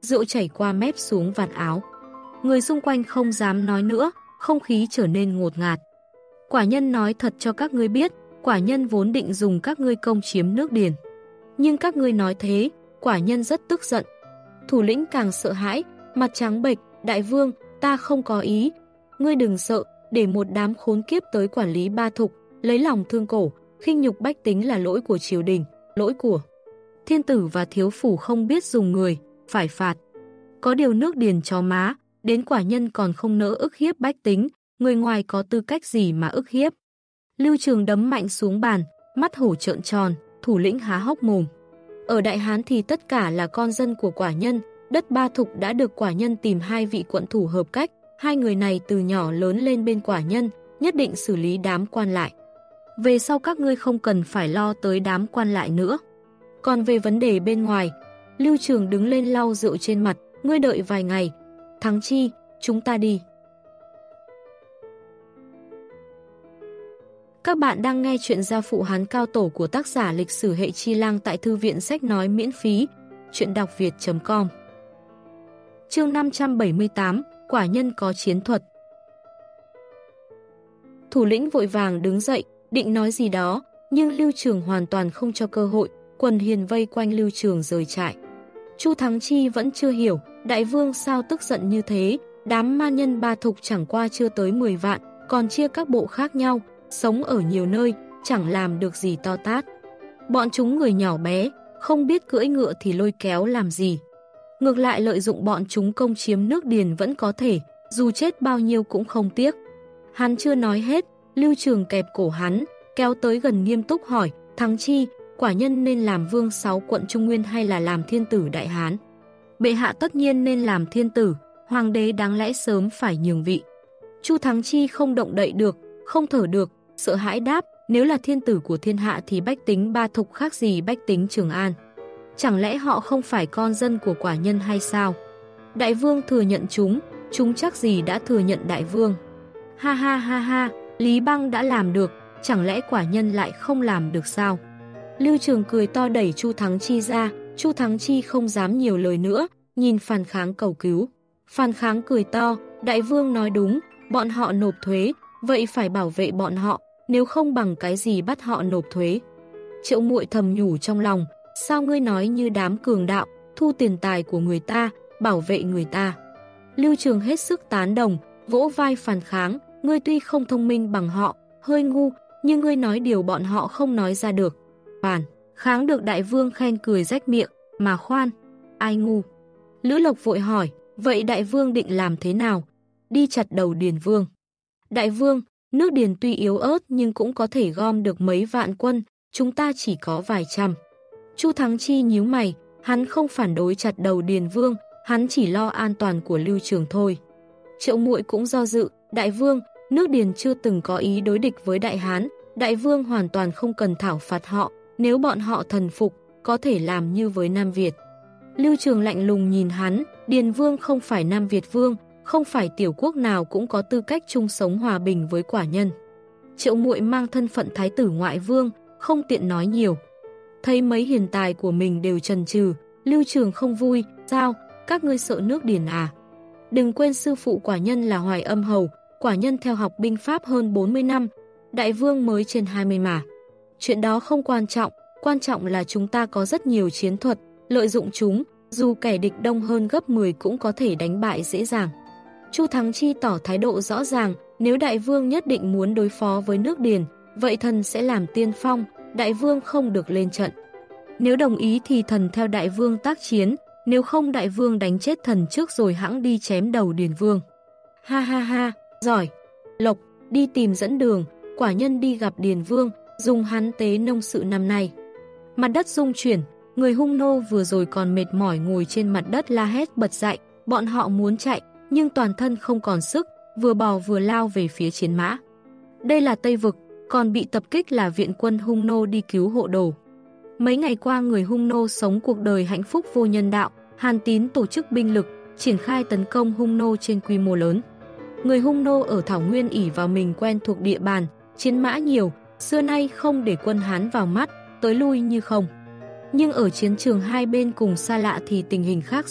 rượu chảy qua mép xuống vạt áo. Người xung quanh không dám nói nữa, không khí trở nên ngột ngạt. Quả nhân nói thật cho các ngươi biết, quả nhân vốn định dùng các ngươi công chiếm nước Điền. Nhưng các ngươi nói thế, quả nhân rất tức giận. Thủ lĩnh càng sợ hãi, mặt trắng bệch, đại vương, ta không có ý. Ngươi đừng sợ, để một đám khốn kiếp tới quản lý Ba Thục, lấy lòng thương cổ, khinh nhục bách tính là lỗi của triều đình, lỗi của thiên tử và thiếu phủ không biết dùng người, phải phạt. Có điều nước Điền chó má, đến quả nhân còn không nỡ ức hiếp bách tính, người ngoài có tư cách gì mà ức hiếp. Lưu Trường đấm mạnh xuống bàn, mắt hổ trợn tròn, thủ lĩnh há hốc mồm. Ở Đại Hán thì tất cả là con dân của quả nhân, đất Ba Thục đã được quả nhân tìm hai vị quận thủ hợp cách, hai người này từ nhỏ lớn lên bên quả nhân, nhất định xử lý đám quan lại. Về sau các ngươi không cần phải lo tới đám quan lại nữa. Còn về vấn đề bên ngoài, Lưu Trường đứng lên lau rượu trên mặt, ngươi đợi vài ngày. Thắng Chi, chúng ta đi. Các bạn đang nghe chuyện Gia Phụ Hán Cao Tổ của tác giả Lịch sử hệ Chi Lang tại Thư viện Sách Nói miễn phí, chuyện đọc việt.com. Chương 578, quả nhân có chiến thuật. Thủ lĩnh vội vàng đứng dậy, định nói gì đó, nhưng Lưu Trường hoàn toàn không cho cơ hội, quần hiền vây quanh Lưu Trường rời trại. Chu Thắng Chi vẫn chưa hiểu, đại vương sao tức giận như thế, đám ma nhân Ba Thục chẳng qua chưa tới 10 vạn, còn chia các bộ khác nhau, sống ở nhiều nơi, chẳng làm được gì to tát. Bọn chúng người nhỏ bé, không biết cưỡi ngựa thì lôi kéo làm gì. Ngược lại lợi dụng bọn chúng công chiếm nước Điền vẫn có thể, dù chết bao nhiêu cũng không tiếc. Hắn chưa nói hết, Lưu Trường kẹp cổ hắn, kéo tới gần nghiêm túc hỏi, Thắng Chi, quả nhân nên làm vương 6 quận Trung Nguyên hay là làm thiên tử Đại Hán? Bệ hạ tất nhiên nên làm thiên tử, hoàng đế đáng lẽ sớm phải nhường vị. Chu Thắng Chi không động đậy được, không thở được, sợ hãi đáp, nếu là thiên tử của thiên hạ thì bách tính Ba Thục khác gì bách tính Trường An. Chẳng lẽ họ không phải con dân của quả nhân hay sao? Đại vương thừa nhận chúng chắc gì đã thừa nhận đại vương. Ha ha ha ha, Lý Băng đã làm được, chẳng lẽ quả nhân lại không làm được sao? Lưu Trường cười to đẩy Chu Thắng Chi ra, Chu Thắng Chi không dám nhiều lời nữa, nhìn Phan Kháng cầu cứu. Phan Kháng cười to, đại vương nói đúng, bọn họ nộp thuế, vậy phải bảo vệ bọn họ, nếu không bằng cái gì bắt họ nộp thuế. Triệu Muội thầm nhủ trong lòng, sao ngươi nói như đám cường đạo, thu tiền tài của người ta, bảo vệ người ta. Lưu Trường hết sức tán đồng, vỗ vai Phan Kháng, ngươi tuy không thông minh bằng họ, hơi ngu, nhưng ngươi nói điều bọn họ không nói ra được. Phan Kháng được đại vương khen cười rách miệng, mà khoan, ai ngu? Lữ Lộc vội hỏi, vậy đại vương định làm thế nào? Đi chặt đầu Điền Vương. Đại vương, nước Điền tuy yếu ớt nhưng cũng có thể gom được mấy vạn quân, chúng ta chỉ có vài trăm. Chu Thắng Chi nhíu mày, hắn không phản đối chặt đầu Điền Vương, hắn chỉ lo an toàn của Lưu Trường thôi. Triệu Muội cũng do dự, đại vương, nước Điền chưa từng có ý đối địch với Đại Hán, đại vương hoàn toàn không cần thảo phạt họ, nếu bọn họ thần phục, có thể làm như với Nam Việt. Lưu Trường lạnh lùng nhìn hắn, Điền Vương không phải Nam Việt Vương, không phải tiểu quốc nào cũng có tư cách chung sống hòa bình với quả nhân. Triệu Muội mang thân phận thái tử ngoại vương, không tiện nói nhiều. Thấy mấy hiền tài của mình đều chần chừ, Lưu Trường không vui, sao, các ngươi sợ nước Điền à? Đừng quên sư phụ quả nhân là Hoài Âm Hầu, quả nhân theo học binh pháp hơn 40 năm, đại vương mới trên 20 mà. Chuyện đó không quan trọng là chúng ta có rất nhiều chiến thuật, lợi dụng chúng, dù kẻ địch đông hơn gấp 10 cũng có thể đánh bại dễ dàng. Chu Thắng Chi tỏ thái độ rõ ràng, nếu đại vương nhất định muốn đối phó với nước Điền, vậy thần sẽ làm tiên phong, đại vương không được lên trận. Nếu đồng ý thì thần theo đại vương tác chiến, nếu không đại vương đánh chết thần trước rồi hẵng đi chém đầu Điền Vương. Ha ha ha, giỏi. Lộc, đi tìm dẫn đường, quả nhân đi gặp Điền Vương, dùng hắn tế nông sự năm nay. Mặt đất rung chuyển, người hung nô vừa rồi còn mệt mỏi ngồi trên mặt đất la hét bật dậy, bọn họ muốn chạy, nhưng toàn thân không còn sức, vừa bò vừa lao về phía chiến mã. Đây là Tây Vực, còn bị tập kích là viện quân hung nô đi cứu hộ đồ. Mấy ngày qua người hung nô sống cuộc đời hạnh phúc vô nhân đạo, Hàn Tín tổ chức binh lực, triển khai tấn công hung nô trên quy mô lớn. Người hung nô ở Thảo Nguyên ỷ vào mình quen thuộc địa bàn, chiến mã nhiều, xưa nay không để quân Hán vào mắt, tới lui như không. Nhưng ở chiến trường hai bên cùng xa lạ thì tình hình khác rồi,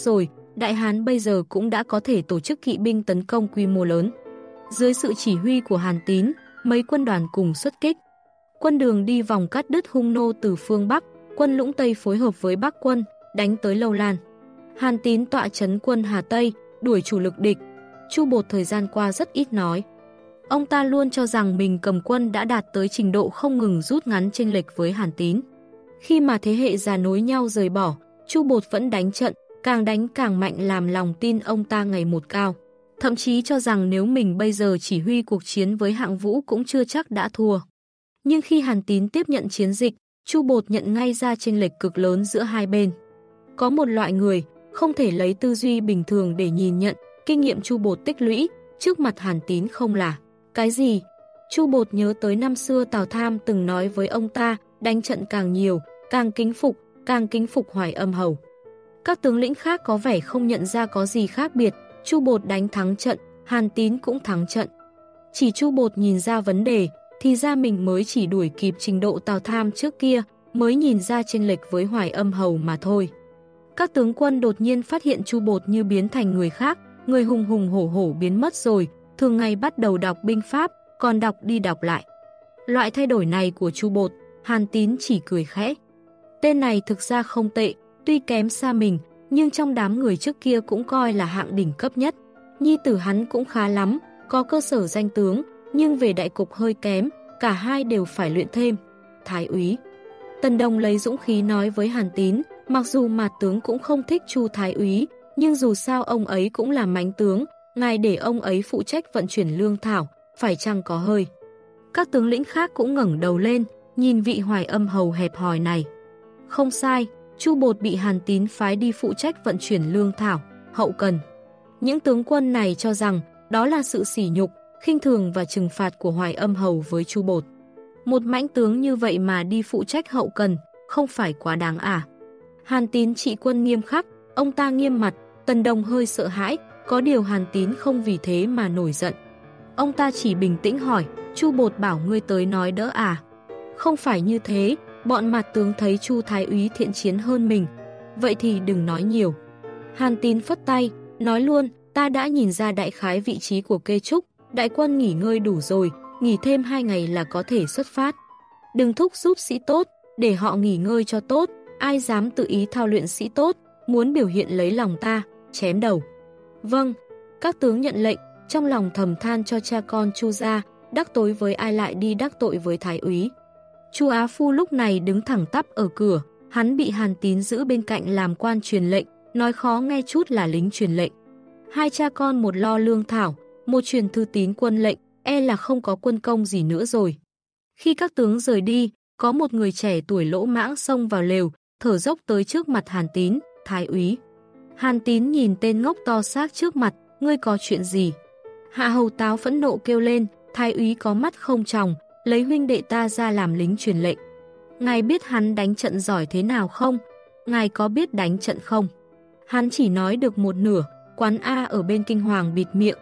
Đại Hán bây giờ cũng đã có thể tổ chức kỵ binh tấn công quy mô lớn. Dưới sự chỉ huy của Hàn Tín, mấy quân đoàn cùng xuất kích. Quân Đường đi vòng cắt đứt hung nô từ phương Bắc, quân Lũng Tây phối hợp với Bắc quân, đánh tới Lâu Lan. Hàn Tín tọa trấn quân Hà Tây, đuổi chủ lực địch. Chu Bột thời gian qua rất ít nói. Ông ta luôn cho rằng mình cầm quân đã đạt tới trình độ không ngừng rút ngắn chênh lệch với Hàn Tín. Khi mà thế hệ già nối nhau rời bỏ, Chu Bột vẫn đánh trận, càng đánh càng mạnh làm lòng tin ông ta ngày một cao. Thậm chí cho rằng nếu mình bây giờ chỉ huy cuộc chiến với Hạng Vũ cũng chưa chắc đã thua. Nhưng khi Hàn Tín tiếp nhận chiến dịch, Chu Bột nhận ngay ra chênh lệch cực lớn giữa hai bên. Có một loại người không thể lấy tư duy bình thường để nhìn nhận, kinh nghiệm Chu Bột tích lũy, trước mặt Hàn Tín không là cái gì. Chu Bột nhớ tới năm xưa Tào Tham từng nói với ông ta, đánh trận càng nhiều, càng kính phục Hoài Âm Hầu. Các tướng lĩnh khác có vẻ không nhận ra có gì khác biệt, Chu Bột đánh thắng trận, Hàn Tín cũng thắng trận. Chỉ Chu Bột nhìn ra vấn đề, thì ra mình mới chỉ đuổi kịp trình độ Tào Tham trước kia, mới nhìn ra chênh lệch với Hoài Âm Hầu mà thôi. Các tướng quân đột nhiên phát hiện Chu Bột như biến thành người khác, người hùng hùng hổ hổ biến mất rồi, thường ngày bắt đầu đọc binh pháp, còn đọc đi đọc lại. Loại thay đổi này của Chu Bột, Hàn Tín chỉ cười khẽ. Tên này thực ra không tệ, tuy kém xa mình, nhưng trong đám người trước kia cũng coi là hạng đỉnh cấp nhất. Nhi tử hắn cũng khá lắm, có cơ sở danh tướng, nhưng về đại cục hơi kém, cả hai đều phải luyện thêm. Thái úy Tần Đồng lấy dũng khí nói với Hàn Tín, mặc dù Mạt tướng cũng không thích Chu Thái úy, nhưng dù sao ông ấy cũng là mãnh tướng, ngài để ông ấy phụ trách vận chuyển lương thảo, phải chăng có hơi. Các tướng lĩnh khác cũng ngẩng đầu lên, nhìn vị Hoài Âm Hầu hẹp hòi này. Không sai, Chu Bột bị Hàn Tín phái đi phụ trách vận chuyển lương thảo, hậu cần. Những tướng quân này cho rằng đó là sự sỉ nhục, khinh thường và trừng phạt của Hoài Âm Hầu với Chu Bột. Một mãnh tướng như vậy mà đi phụ trách hậu cần, không phải quá đáng à? Hàn Tín trị quân nghiêm khắc, ông ta nghiêm mặt, Tần Đồng hơi sợ hãi, có điều Hàn Tín không vì thế mà nổi giận. Ông ta chỉ bình tĩnh hỏi, Chu Bột bảo ngươi tới nói đỡ à? Không phải như thế, bọn Mạt tướng thấy Chu Thái úy thiện chiến hơn mình. Vậy thì đừng nói nhiều. Hàn Tín phất tay, nói luôn, ta đã nhìn ra đại khái vị trí của Kê Trúc, đại quân nghỉ ngơi đủ rồi, nghỉ thêm 2 ngày là có thể xuất phát. Đừng thúc giúp sĩ tốt, để họ nghỉ ngơi cho tốt, ai dám tự ý thao luyện sĩ tốt, muốn biểu hiện lấy lòng ta, chém đầu. Vâng, các tướng nhận lệnh, trong lòng thầm than cho cha con Chu gia, đắc tội với ai lại đi đắc tội với Thái úy. Chu Á Phu lúc này đứng thẳng tắp ở cửa, hắn bị Hàn Tín giữ bên cạnh làm quan truyền lệnh, nói khó nghe chút là lính truyền lệnh. Hai cha con một lo lương thảo, một truyền thư tín quân lệnh, e là không có quân công gì nữa rồi. Khi các tướng rời đi, có một người trẻ tuổi lỗ mãng xông vào lều, thở dốc tới trước mặt Hàn Tín, Thái úy. Hàn Tín nhìn tên ngốc to xác trước mặt, ngươi có chuyện gì? Hạ Hầu Táo phẫn nộ kêu lên, Thái úy có mắt không tròng, lấy huynh đệ ta ra làm lính truyền lệnh. Ngài biết hắn đánh trận giỏi thế nào không? Ngài có biết đánh trận không? Hắn chỉ nói được một nửa, quán A ở bên kinh hoàng bịt miệng,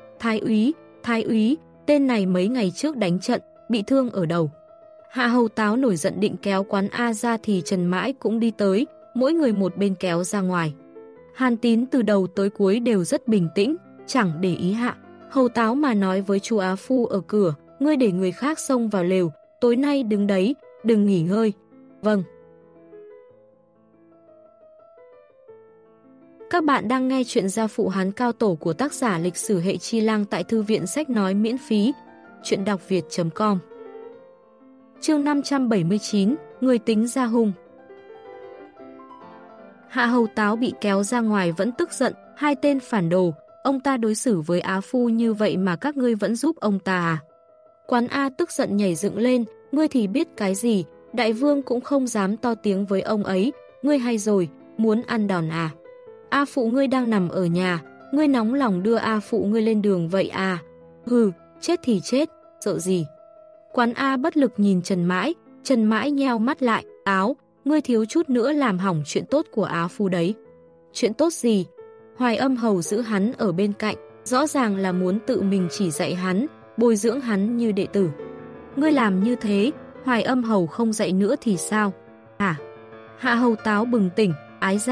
Thái úy, tên này mấy ngày trước đánh trận, bị thương ở đầu. Hạ Hầu Táo nổi giận định kéo quán A ra thì Trần Mãi cũng đi tới, mỗi người một bên kéo ra ngoài. Hàn Tín từ đầu tới cuối đều rất bình tĩnh, chẳng để ý Hạ Hầu Táo mà nói với Chu Á Phu ở cửa, ngươi để người khác xông vào lều, tối nay đứng đấy, đừng nghỉ ngơi. Vâng. Các bạn đang nghe chuyện Gia Phụ Hán Cao Tổ của tác giả Lịch sử hệ Chi Lang tại Thư viện Sách Nói miễn phí, chuyện đọc việt.com. Chương 579, người tính ra hung. Hạ Hầu Táo bị kéo ra ngoài vẫn tức giận, hai tên phản đồ, ông ta đối xử với Á Phu như vậy mà các ngươi vẫn giúp ông ta à? Quán A tức giận nhảy dựng lên, ngươi thì biết cái gì, đại vương cũng không dám to tiếng với ông ấy, ngươi hay rồi, muốn ăn đòn à? A Phụ ngươi đang nằm ở nhà, ngươi nóng lòng đưa A Phụ ngươi lên đường vậy à? Hừ, chết thì chết, sợ gì? Quán A bất lực nhìn Trần Mãi nheo mắt lại, Áo, ngươi thiếu chút nữa làm hỏng chuyện tốt của Á Phu đấy. Chuyện tốt gì? Hoài Âm Hầu giữ hắn ở bên cạnh, rõ ràng là muốn tự mình chỉ dạy hắn, bồi dưỡng hắn như đệ tử. Ngươi làm như thế, Hoài Âm Hầu không dạy nữa thì sao? À? Hạ Hầu Táo bừng tỉnh, ái già,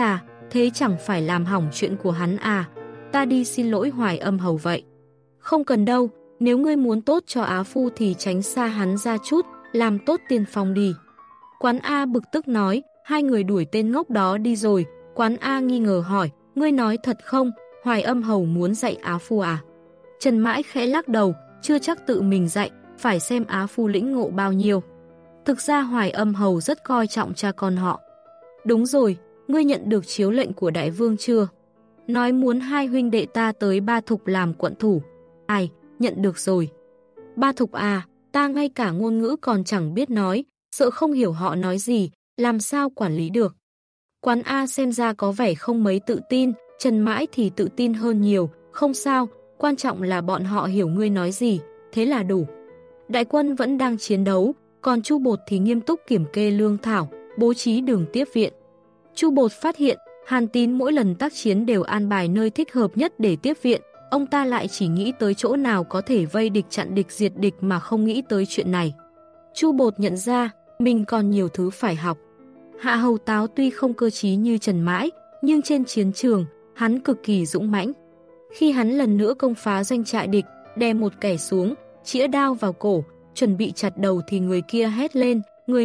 thế chẳng phải làm hỏng chuyện của hắn à, ta đi xin lỗi Hoài Âm Hầu vậy. Không cần đâu, nếu ngươi muốn tốt cho Á Phu thì tránh xa hắn ra chút, làm tốt tiên phong đi. Quán A bực tức nói, hai người đuổi tên ngốc đó đi rồi. Quán A nghi ngờ hỏi, ngươi nói thật không, Hoài Âm Hầu muốn dạy Á Phu à? Trần Mãi khẽ lắc đầu, chưa chắc tự mình dạy, phải xem Á Phu lĩnh ngộ bao nhiêu. Thực ra Hoài Âm Hầu rất coi trọng cha con họ. Đúng rồi, ngươi nhận được chiếu lệnh của đại vương chưa? Nói muốn hai huynh đệ ta tới Ba Thục làm quận thủ. Ai, nhận được rồi. Ba Thục à, ta ngay cả ngôn ngữ còn chẳng biết nói, sợ không hiểu họ nói gì, làm sao quản lý được. Quán A xem ra có vẻ không mấy tự tin, Trần Mãi thì tự tin hơn nhiều, không sao, quan trọng là bọn họ hiểu ngươi nói gì, thế là đủ. Đại quân vẫn đang chiến đấu, còn Chu Bột thì nghiêm túc kiểm kê lương thảo, bố trí đường tiếp viện. Chu Bột phát hiện, Hàn Tín mỗi lần tác chiến đều an bài nơi thích hợp nhất để tiếp viện, ông ta lại chỉ nghĩ tới chỗ nào có thể vây địch chặn địch diệt địch mà không nghĩ tới chuyện này. Chu Bột nhận ra, mình còn nhiều thứ phải học. Hạ Hầu Táo tuy không cơ trí như Trần Mãi, nhưng trên chiến trường, hắn cực kỳ dũng mãnh. Khi hắn lần nữa công phá doanh trại địch, đè một kẻ xuống, chĩa đao vào cổ, chuẩn bị chặt đầu thì người kia hét lên,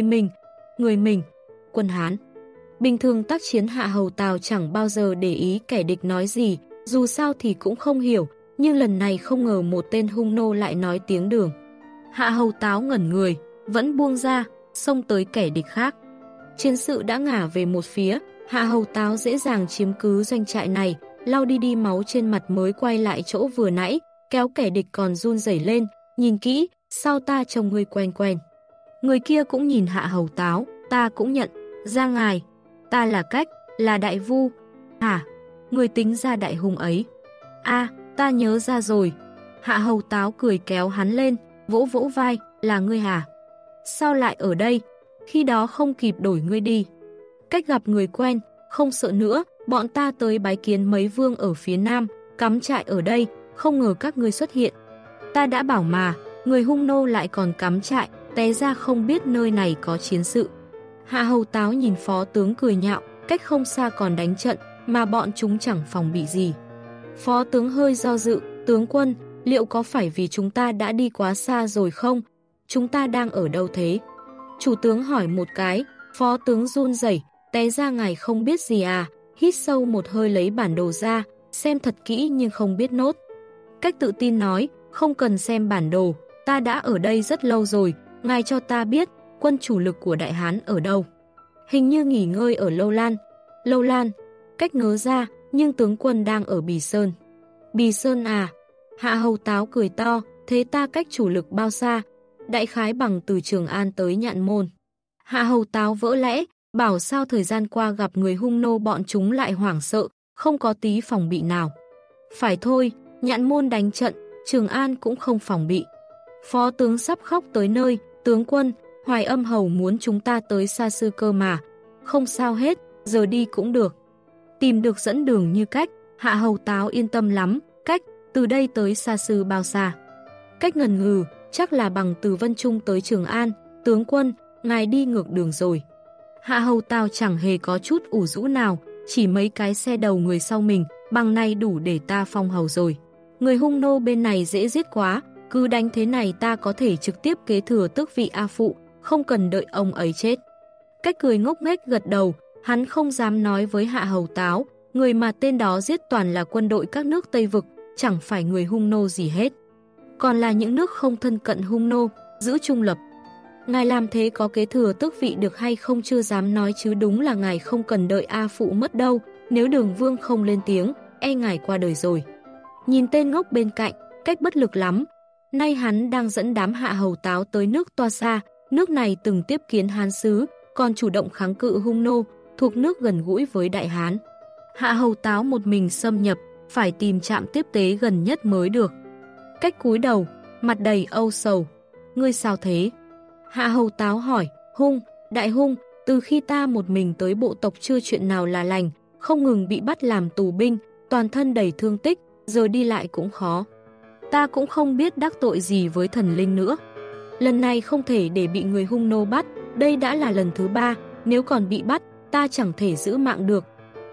người mình, quân Hán. Bình thường tác chiến Hạ Hầu Tào chẳng bao giờ để ý kẻ địch nói gì, dù sao thì cũng không hiểu, nhưng lần này không ngờ một tên hung nô lại nói tiếng Đường. Hạ Hầu Táo ngẩn người, vẫn buông ra, xông tới kẻ địch khác. Chiến sự đã ngả về một phía, Hạ Hầu Táo dễ dàng chiếm cứ doanh trại này, lau đi máu trên mặt mới quay lại chỗ vừa nãy, kéo kẻ địch còn run rẩy lên, nhìn kỹ, sao ta trông ngươi quen quen. Người kia cũng nhìn Hạ Hầu Táo, ta cũng nhận, ra ngài, ta là Cách, là đại vu. Hả? Người tính ra đại hung ấy. À, ta nhớ ra rồi. Hạ Hầu Táo cười kéo hắn lên, vỗ vỗ vai, là ngươi hả? Sao lại ở đây? Khi đó không kịp đổi ngươi đi. Cách gặp người quen, không sợ nữa, bọn ta tới bái kiến mấy vương ở phía nam, cắm trại ở đây, không ngờ các ngươi xuất hiện. Ta đã bảo mà, người hung nô lại còn cắm trại, té ra không biết nơi này có chiến sự. Hạ Hầu Táo nhìn phó tướng cười nhạo, cách không xa còn đánh trận, mà bọn chúng chẳng phòng bị gì. Phó tướng hơi do dự, tướng quân, liệu có phải vì chúng ta đã đi quá xa rồi không? Chúng ta đang ở đâu thế? Chủ tướng hỏi một cái, phó tướng run rẩy, té ra ngài không biết gì à? Hít sâu một hơi lấy bản đồ ra, xem thật kỹ nhưng không biết nốt. Cách tự tin nói, không cần xem bản đồ, ta đã ở đây rất lâu rồi, ngài cho ta biết quân chủ lực của Đại Hán ở đâu. Hình như nghỉ ngơi ở Lâu Lan. Lâu Lan, Cách ngớ ra, nhưng tướng quân đang ở Bì Sơn. Bì Sơn à? Hạ Hầu Táo cười to, thế ta cách chủ lực bao xa? Đại khái bằng từ Trường An tới Nhạn Môn. Hạ Hầu Táo vỡ lẽ, bảo sao thời gian qua gặp người hung nô bọn chúng lại hoảng sợ, không có tí phòng bị nào. Phải thôi, Nhạn Môn đánh trận, Trường An cũng không phòng bị. Phó tướng sắp khóc tới nơi, tướng quân, Hoài Âm Hầu muốn chúng ta tới Sa Sư cơ mà. Không sao hết, giờ đi cũng được. Tìm được dẫn đường như Cách, Hạ Hầu Táo yên tâm lắm. Cách, từ đây tới Sa Sư bao xa? Cách ngần ngừ, chắc là bằng từ Vân Trung tới Trường An. Tướng quân, ngài đi ngược đường rồi. Hạ Hầu Táo chẳng hề có chút ủ rũ nào, chỉ mấy cái xe đầu người sau mình, bằng này đủ để ta phong hầu rồi. Người hung nô bên này dễ giết quá, cứ đánh thế này ta có thể trực tiếp kế thừa tước vị A Phụ, không cần đợi ông ấy chết. Cách cười ngốc nghếch gật đầu, hắn không dám nói với Hạ Hầu Táo, người mà tên đó giết toàn là quân đội các nước Tây Vực, chẳng phải người hung nô gì hết. Còn là những nước không thân cận hung nô, giữ trung lập. Ngài làm thế có kế thừa tước vị được hay không chưa dám nói chứ đúng là ngài không cần đợi A Phụ mất đâu, nếu Đường Vương không lên tiếng, e ngài qua đời rồi. Nhìn tên ngốc bên cạnh, Cách bất lực lắm. Nay hắn đang dẫn đám Hạ Hầu Táo tới nước Toa Sa, nước này từng tiếp kiến Hán Sứ, còn chủ động kháng cự hung nô, thuộc nước gần gũi với Đại Hán. Hạ Hầu Táo một mình xâm nhập, phải tìm trạm tiếp tế gần nhất mới được. Cách cúi đầu, mặt đầy âu sầu. Ngươi sao thế? Hạ Hầu Táo hỏi, đại hung, từ khi ta một mình tới bộ tộc chưa chuyện nào là lành, không ngừng bị bắt làm tù binh, toàn thân đầy thương tích, giờ đi lại cũng khó. Ta cũng không biết đắc tội gì với thần linh nữa. Lần này không thể để bị người hung nô bắt, đây đã là lần thứ 3, nếu còn bị bắt, ta chẳng thể giữ mạng được.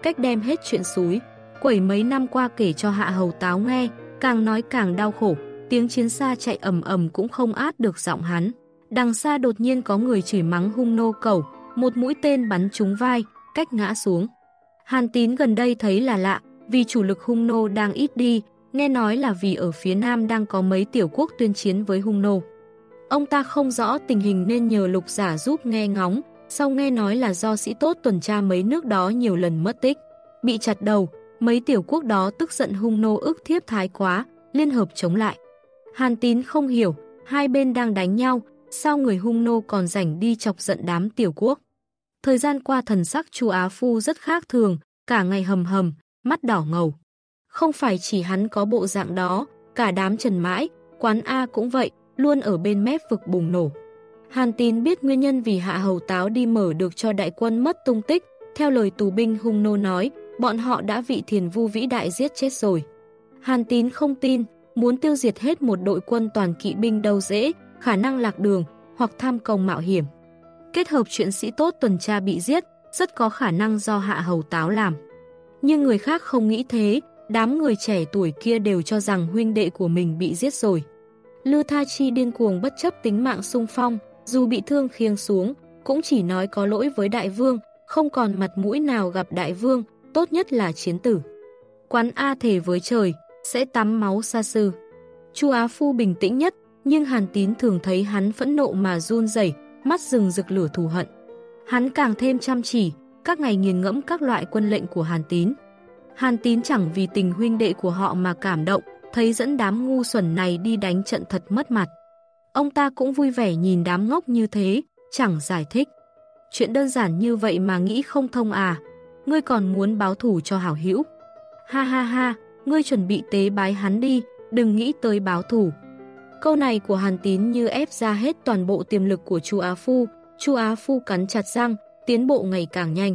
cách đem hết chuyện xúi quẩy mấy năm qua kể cho Hạ Hầu Táo nghe, càng nói càng đau khổ, tiếng chiến xa chạy ầm ầm cũng không át được giọng hắn. Đằng xa đột nhiên có người chửi mắng hung nô cẩu, một mũi tên bắn trúng vai, cách ngã xuống. Hàn Tín gần đây thấy là lạ, vì chủ lực hung nô đang ít đi, nghe nói là vì ở phía nam đang có mấy tiểu quốc tuyên chiến với hung nô. Ông ta không rõ tình hình nên nhờ Lục Giả giúp nghe ngóng, sau nghe nói là do sĩ tốt tuần tra mấy nước đó nhiều lần mất tích, bị chặt đầu, mấy tiểu quốc đó tức giận hung nô ức thiếp thái quá, liên hợp chống lại. Hàn Tín không hiểu, hai bên đang đánh nhau, sao người hung nô còn rảnh đi chọc giận đám tiểu quốc. Thời gian qua thần sắc Chu Á Phu rất khác thường, cả ngày hầm hầm, mắt đỏ ngầu. Không phải chỉ hắn có bộ dạng đó, cả đám Trần Mãi, Quán A cũng vậy, luôn ở bên mép vực bùng nổ. Hàn Tín biết nguyên nhân vì Hạ Hầu Táo đi mở được cho đại quân mất tung tích, theo lời tù binh hung nô nói, bọn họ đã bị Thiền Vu vĩ đại giết chết rồi. Hàn Tín không tin, muốn tiêu diệt hết một đội quân toàn kỵ binh đâu dễ, khả năng lạc đường hoặc tham công mạo hiểm. Kết hợp chuyện sĩ tốt tuần tra bị giết, rất có khả năng do Hạ Hầu Táo làm. Nhưng người khác không nghĩ thế, đám người trẻ tuổi kia đều cho rằng huynh đệ của mình bị giết rồi. Lư Tha Chi điên cuồng bất chấp tính mạng xung phong, dù bị thương khiêng xuống, cũng chỉ nói có lỗi với đại vương, không còn mặt mũi nào gặp đại vương, tốt nhất là chiến tử. Quán A thề với trời, sẽ tắm máu sa sư. Chu Á Phu bình tĩnh nhất, nhưng Hàn Tín thường thấy hắn phẫn nộ mà run rẩy, mắt rừng rực lửa thù hận. Hắn càng thêm chăm chỉ, các ngày nghiền ngẫm các loại quân lệnh của Hàn Tín. Hàn Tín chẳng vì tình huynh đệ của họ mà cảm động, thấy dẫn đám ngu xuẩn này đi đánh trận thật mất mặt. Ông ta cũng vui vẻ nhìn đám ngốc như thế, chẳng giải thích. Chuyện đơn giản như vậy mà nghĩ không thông à? Ngươi còn muốn báo thù cho hảo hữu? Ha ha ha, ngươi chuẩn bị tế bái hắn đi, đừng nghĩ tới báo thù. Câu này của Hàn Tín như ép ra hết toàn bộ tiềm lực của Chu Á Phu. Chu Á Phu cắn chặt răng, tiến bộ ngày càng nhanh.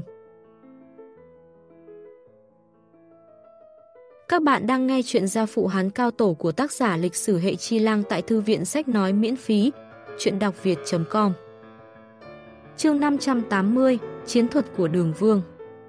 Các bạn đang nghe chuyện Gia Phụ Hán Cao Tổ của tác giả Lịch sử Hệ Chi Lang tại Thư viện Sách Nói miễn phí, chuyện đọc việt.com. Chương 580, Chiến thuật của Đường Vương.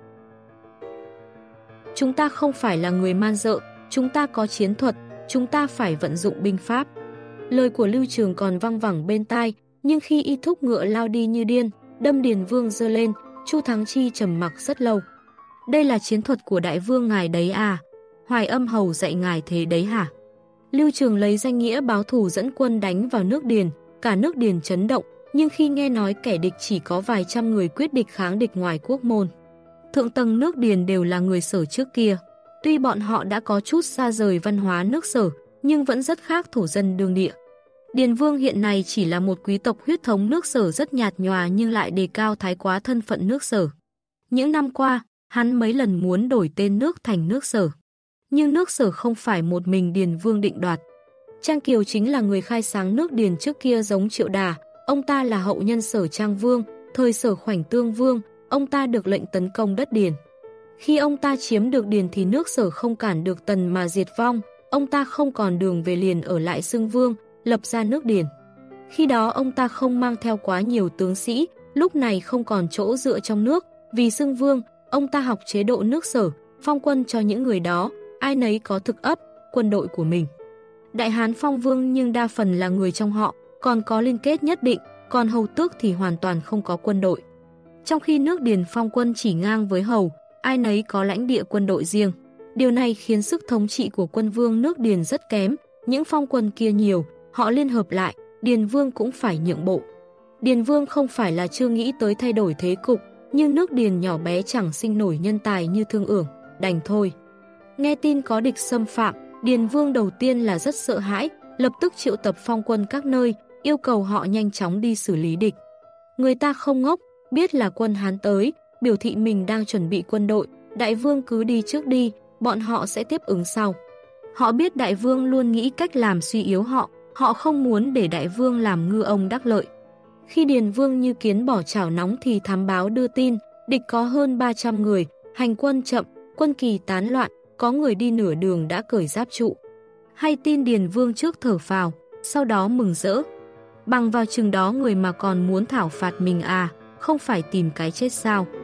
Chúng ta không phải là người man dợ, chúng ta có chiến thuật, chúng ta phải vận dụng binh pháp. Lời của Lưu Trường còn văng vẳng bên tai, nhưng khi y thúc ngựa lao đi như điên, đâm Điền Vương giơ lên, Chu Thắng Chi trầm mặc rất lâu. Đây là chiến thuật của đại vương ngài đấy à? Hoài Âm hầu dạy ngài thế đấy hả? Lưu Trường lấy danh nghĩa báo thù dẫn quân đánh vào nước Điền, cả nước Điền chấn động, nhưng khi nghe nói kẻ địch chỉ có vài trăm người quyết địch kháng địch ngoài quốc môn. Thượng tầng nước Điền đều là người Sở trước kia. Tuy bọn họ đã có chút xa rời văn hóa nước Sở, nhưng vẫn rất khác thổ dân đương địa. Điền Vương hiện nay chỉ là một quý tộc huyết thống nước Sở rất nhạt nhòa nhưng lại đề cao thái quá thân phận nước Sở. Những năm qua, hắn mấy lần muốn đổi tên nước thành nước Sở. Nhưng nước Sở không phải một mình Điền Vương định đoạt. Trang Kiều chính là người khai sáng nước Điền trước kia giống Triệu Đà, ông ta là hậu nhân Sở Trang Vương, thời Sở Khoảnh Tương Vương, ông ta được lệnh tấn công đất Điền. Khi ông ta chiếm được Điền thì nước Sở không cản được Tần mà diệt vong, ông ta không còn đường về liền ở lại xưng vương, lập ra nước Điền. Khi đó ông ta không mang theo quá nhiều tướng sĩ, lúc này không còn chỗ dựa trong nước, vì xưng vương, ông ta học chế độ nước Sở, phong quân cho những người đó, ai nấy có thực ấp, quân đội của mình. Đại Hán phong vương nhưng đa phần là người trong họ, còn có liên kết nhất định, còn hầu tước thì hoàn toàn không có quân đội. Trong khi nước Điền phong quân chỉ ngang với hầu, ai nấy có lãnh địa quân đội riêng. Điều này khiến sức thống trị của quân vương nước Điền rất kém, những phong quân kia nhiều, họ liên hợp lại, Điền Vương cũng phải nhượng bộ. Điền Vương không phải là chưa nghĩ tới thay đổi thế cục, nhưng nước Điền nhỏ bé chẳng sinh nổi nhân tài như Thương Ưởng, đành thôi. Nghe tin có địch xâm phạm, Điền Vương đầu tiên là rất sợ hãi, lập tức triệu tập phong quân các nơi, yêu cầu họ nhanh chóng đi xử lý địch. Người ta không ngốc, biết là quân Hán tới, biểu thị mình đang chuẩn bị quân đội, đại vương cứ đi trước đi, bọn họ sẽ tiếp ứng sau. Họ biết đại vương luôn nghĩ cách làm suy yếu họ, họ không muốn để đại vương làm ngư ông đắc lợi. Khi Điền Vương như kiến bỏ chảo nóng thì thám báo đưa tin, địch có hơn 300 người, hành quân chậm, quân kỳ tán loạn, có người đi nửa đường đã cởi giáp trụ. Hay tin Điền Vương trước thở phào, sau đó mừng rỡ. Bằng vào chừng đó người mà còn muốn thảo phạt mình à, không phải tìm cái chết sao?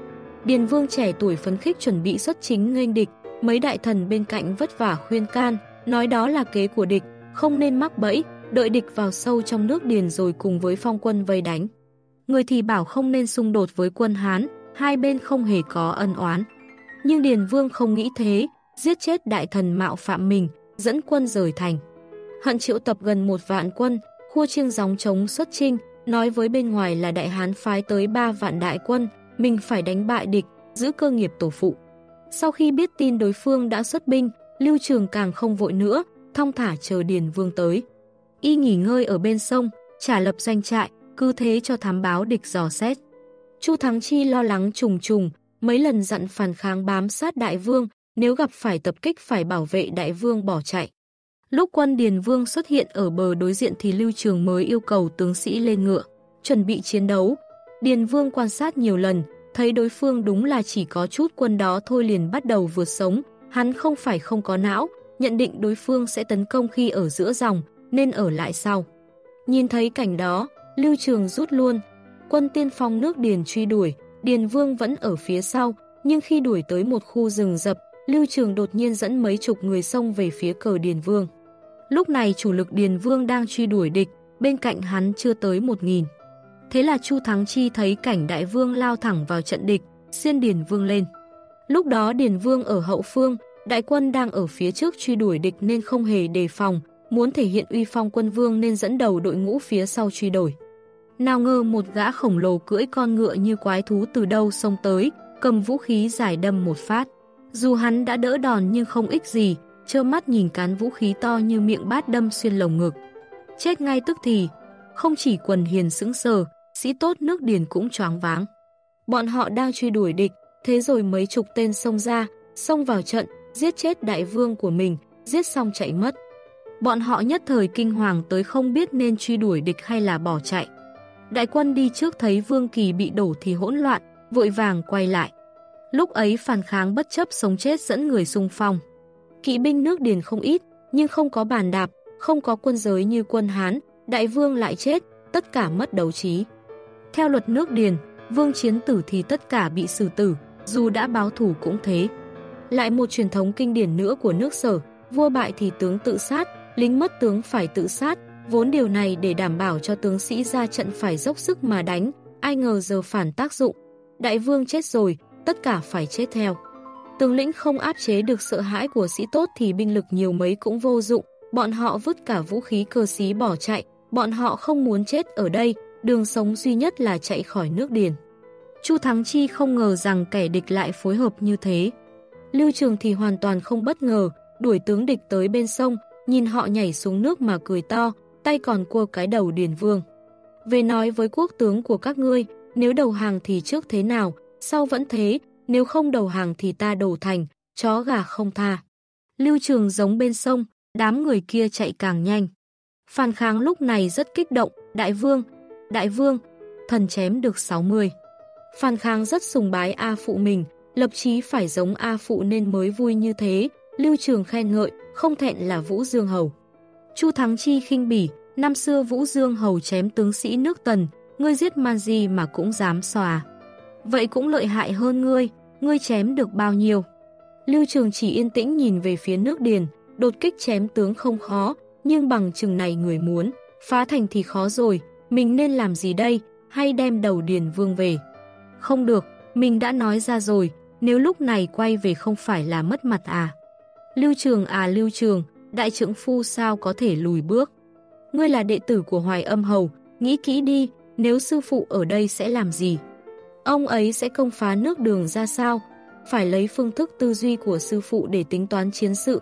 Điền Vương trẻ tuổi phấn khích chuẩn bị xuất chính nghênh địch, mấy đại thần bên cạnh vất vả khuyên can, nói đó là kế của địch, không nên mắc bẫy, đợi địch vào sâu trong nước Điền rồi cùng với phong quân vây đánh. Người thì bảo không nên xung đột với quân Hán, hai bên không hề có ân oán. Nhưng Điền Vương không nghĩ thế, giết chết đại thần mạo phạm mình, dẫn quân rời thành. Hận triệu tập gần 1 vạn quân, khua chiêng gióng trống xuất chinh, nói với bên ngoài là Đại Hán phái tới 3 vạn đại quân, mình phải đánh bại địch, giữ cơ nghiệp tổ phụ. Sau khi biết tin đối phương đã xuất binh, Lưu Trường càng không vội nữa, thong thả chờ Điền Vương tới. Y nghỉ ngơi ở bên sông, trả lập doanh trại, cứ thế cho thám báo địch dò xét. Chu Thắng Chi lo lắng trùng trùng, mấy lần dặn phản kháng bám sát đại vương, nếu gặp phải tập kích phải bảo vệ đại vương bỏ chạy. Lúc quân Điền Vương xuất hiện ở bờ đối diện thì Lưu Trường mới yêu cầu tướng sĩ lên ngựa, chuẩn bị chiến đấu. Điền Vương quan sát nhiều lần, thấy đối phương đúng là chỉ có chút quân đó thôi liền bắt đầu vượt sống, hắn không phải không có não, nhận định đối phương sẽ tấn công khi ở giữa dòng, nên ở lại sau. Nhìn thấy cảnh đó, Lưu Trường rút luôn, quân tiên phong nước Điền truy đuổi, Điền Vương vẫn ở phía sau, nhưng khi đuổi tới một khu rừng rập, Lưu Trường đột nhiên dẫn mấy chục người xông về phía cờ Điền Vương. Lúc này chủ lực Điền Vương đang truy đuổi địch, bên cạnh hắn chưa tới 1000. Thế là Chu Thắng Chi thấy cảnh đại vương lao thẳng vào trận địch, xiên Điền Vương lên. Lúc đó Điền Vương ở hậu phương, đại quân đang ở phía trước truy đuổi địch nên không hề đề phòng, muốn thể hiện uy phong quân vương nên dẫn đầu đội ngũ phía sau truy đuổi. Nào ngờ một gã khổng lồ cưỡi con ngựa như quái thú từ đâu xông tới, cầm vũ khí giải đâm một phát. Dù hắn đã đỡ đòn nhưng không ích gì, trơ mắt nhìn cán vũ khí to như miệng bát đâm xuyên lồng ngực. Chết ngay tức thì, không chỉ quần hiền sững sờ, sĩ tốt nước Điền cũng choáng váng. Bọn họ đang truy đuổi địch, thế rồi mấy chục tên xông ra, xông vào trận, giết chết đại vương của mình, giết xong chạy mất. Bọn họ nhất thời kinh hoàng tới không biết nên truy đuổi địch hay là bỏ chạy. Đại quân đi trước thấy Vương Kỳ bị đổ thì hỗn loạn, vội vàng quay lại. Lúc ấy phản kháng bất chấp sống chết dẫn người xung phong. Kỵ binh nước Điền không ít, nhưng không có bàn đạp, không có quân giới như quân Hán, đại vương lại chết, tất cả mất đấu trí. Theo luật nước Điền, vương chiến tử thì tất cả bị xử tử, dù đã báo thù cũng thế. Lại một truyền thống kinh điển nữa của nước Sở, vua bại thì tướng tự sát, lính mất tướng phải tự sát, vốn điều này để đảm bảo cho tướng sĩ ra trận phải dốc sức mà đánh, ai ngờ giờ phản tác dụng. Đại vương chết rồi, tất cả phải chết theo. Tướng lĩnh không áp chế được sợ hãi của sĩ tốt thì binh lực nhiều mấy cũng vô dụng, bọn họ vứt cả vũ khí cờ xí bỏ chạy, bọn họ không muốn chết ở đây, đường sống duy nhất là chạy khỏi nước Điền. Chu Thắng Chi không ngờ rằng kẻ địch lại phối hợp như thế. Lưu Trường thì hoàn toàn không bất ngờ, đuổi tướng địch tới bên sông, nhìn họ nhảy xuống nước mà cười to, tay còn cua cái đầu Điền Vương. Về nói với quốc tướng của các ngươi, nếu đầu hàng thì trước thế nào, sau vẫn thế, nếu không đầu hàng thì ta đổ thành, chó gà không tha. Lưu Trường giống bên sông, đám người kia chạy càng nhanh. Phàn Kháng lúc này rất kích động, đại vương, thần chém được 60. Phàn Kháng rất sùng bái A Phụ mình, lập chí phải giống A Phụ nên mới vui như thế. Lưu Trường khen ngợi, không thẹn là Vũ Dương Hầu. Chu Thắng Chi khinh bỉ, năm xưa Vũ Dương Hầu chém tướng sĩ nước Tần, ngươi giết man gì mà cũng dám xòa. Vậy cũng lợi hại hơn ngươi chém được bao nhiêu? Lưu Trường chỉ yên tĩnh nhìn về phía nước Điền, đột kích chém tướng không khó, nhưng bằng chừng này người muốn, phá thành thì khó rồi, mình nên làm gì đây, hay đem đầu Điền Vương về? Không được, mình đã nói ra rồi, nếu lúc này quay về không phải là mất mặt à? Lưu Trường, đại trượng phu sao có thể lùi bước? Ngươi là đệ tử của Hoài Âm Hầu, nghĩ kỹ đi, nếu sư phụ ở đây sẽ làm gì? Ông ấy sẽ công phá nước Đường ra sao? Phải lấy phương thức tư duy của sư phụ để tính toán chiến sự.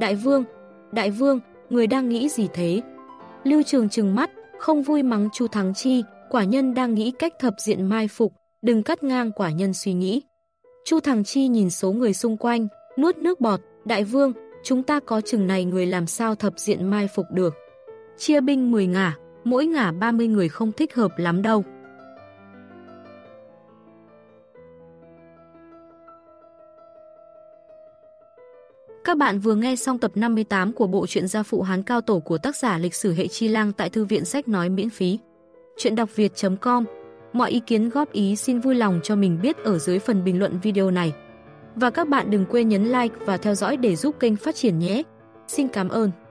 Đại vương, người đang nghĩ gì thế? Lưu Trường trừng mắt, không vui mắng Chu Thắng Chi, quả nhân đang nghĩ cách thập diện mai phục, đừng cắt ngang quả nhân suy nghĩ. Chu Thắng Chi nhìn số người xung quanh, nuốt nước bọt, đại vương, chúng ta có chừng này người làm sao thập diện mai phục được. Chia binh 10 ngả, mỗi ngả 30 người không thích hợp lắm đâu. Các bạn vừa nghe xong tập 58 của bộ truyện Gia Phụ Hán Cao Tổ của tác giả Lịch sử Hệ Chi Lang tại Thư viện Sách Nói miễn phí. Chuyện đọc việt.com Mọi ý kiến góp ý xin vui lòng cho mình biết ở dưới phần bình luận video này. Và các bạn đừng quên nhấn like và theo dõi để giúp kênh phát triển nhé. Xin cảm ơn.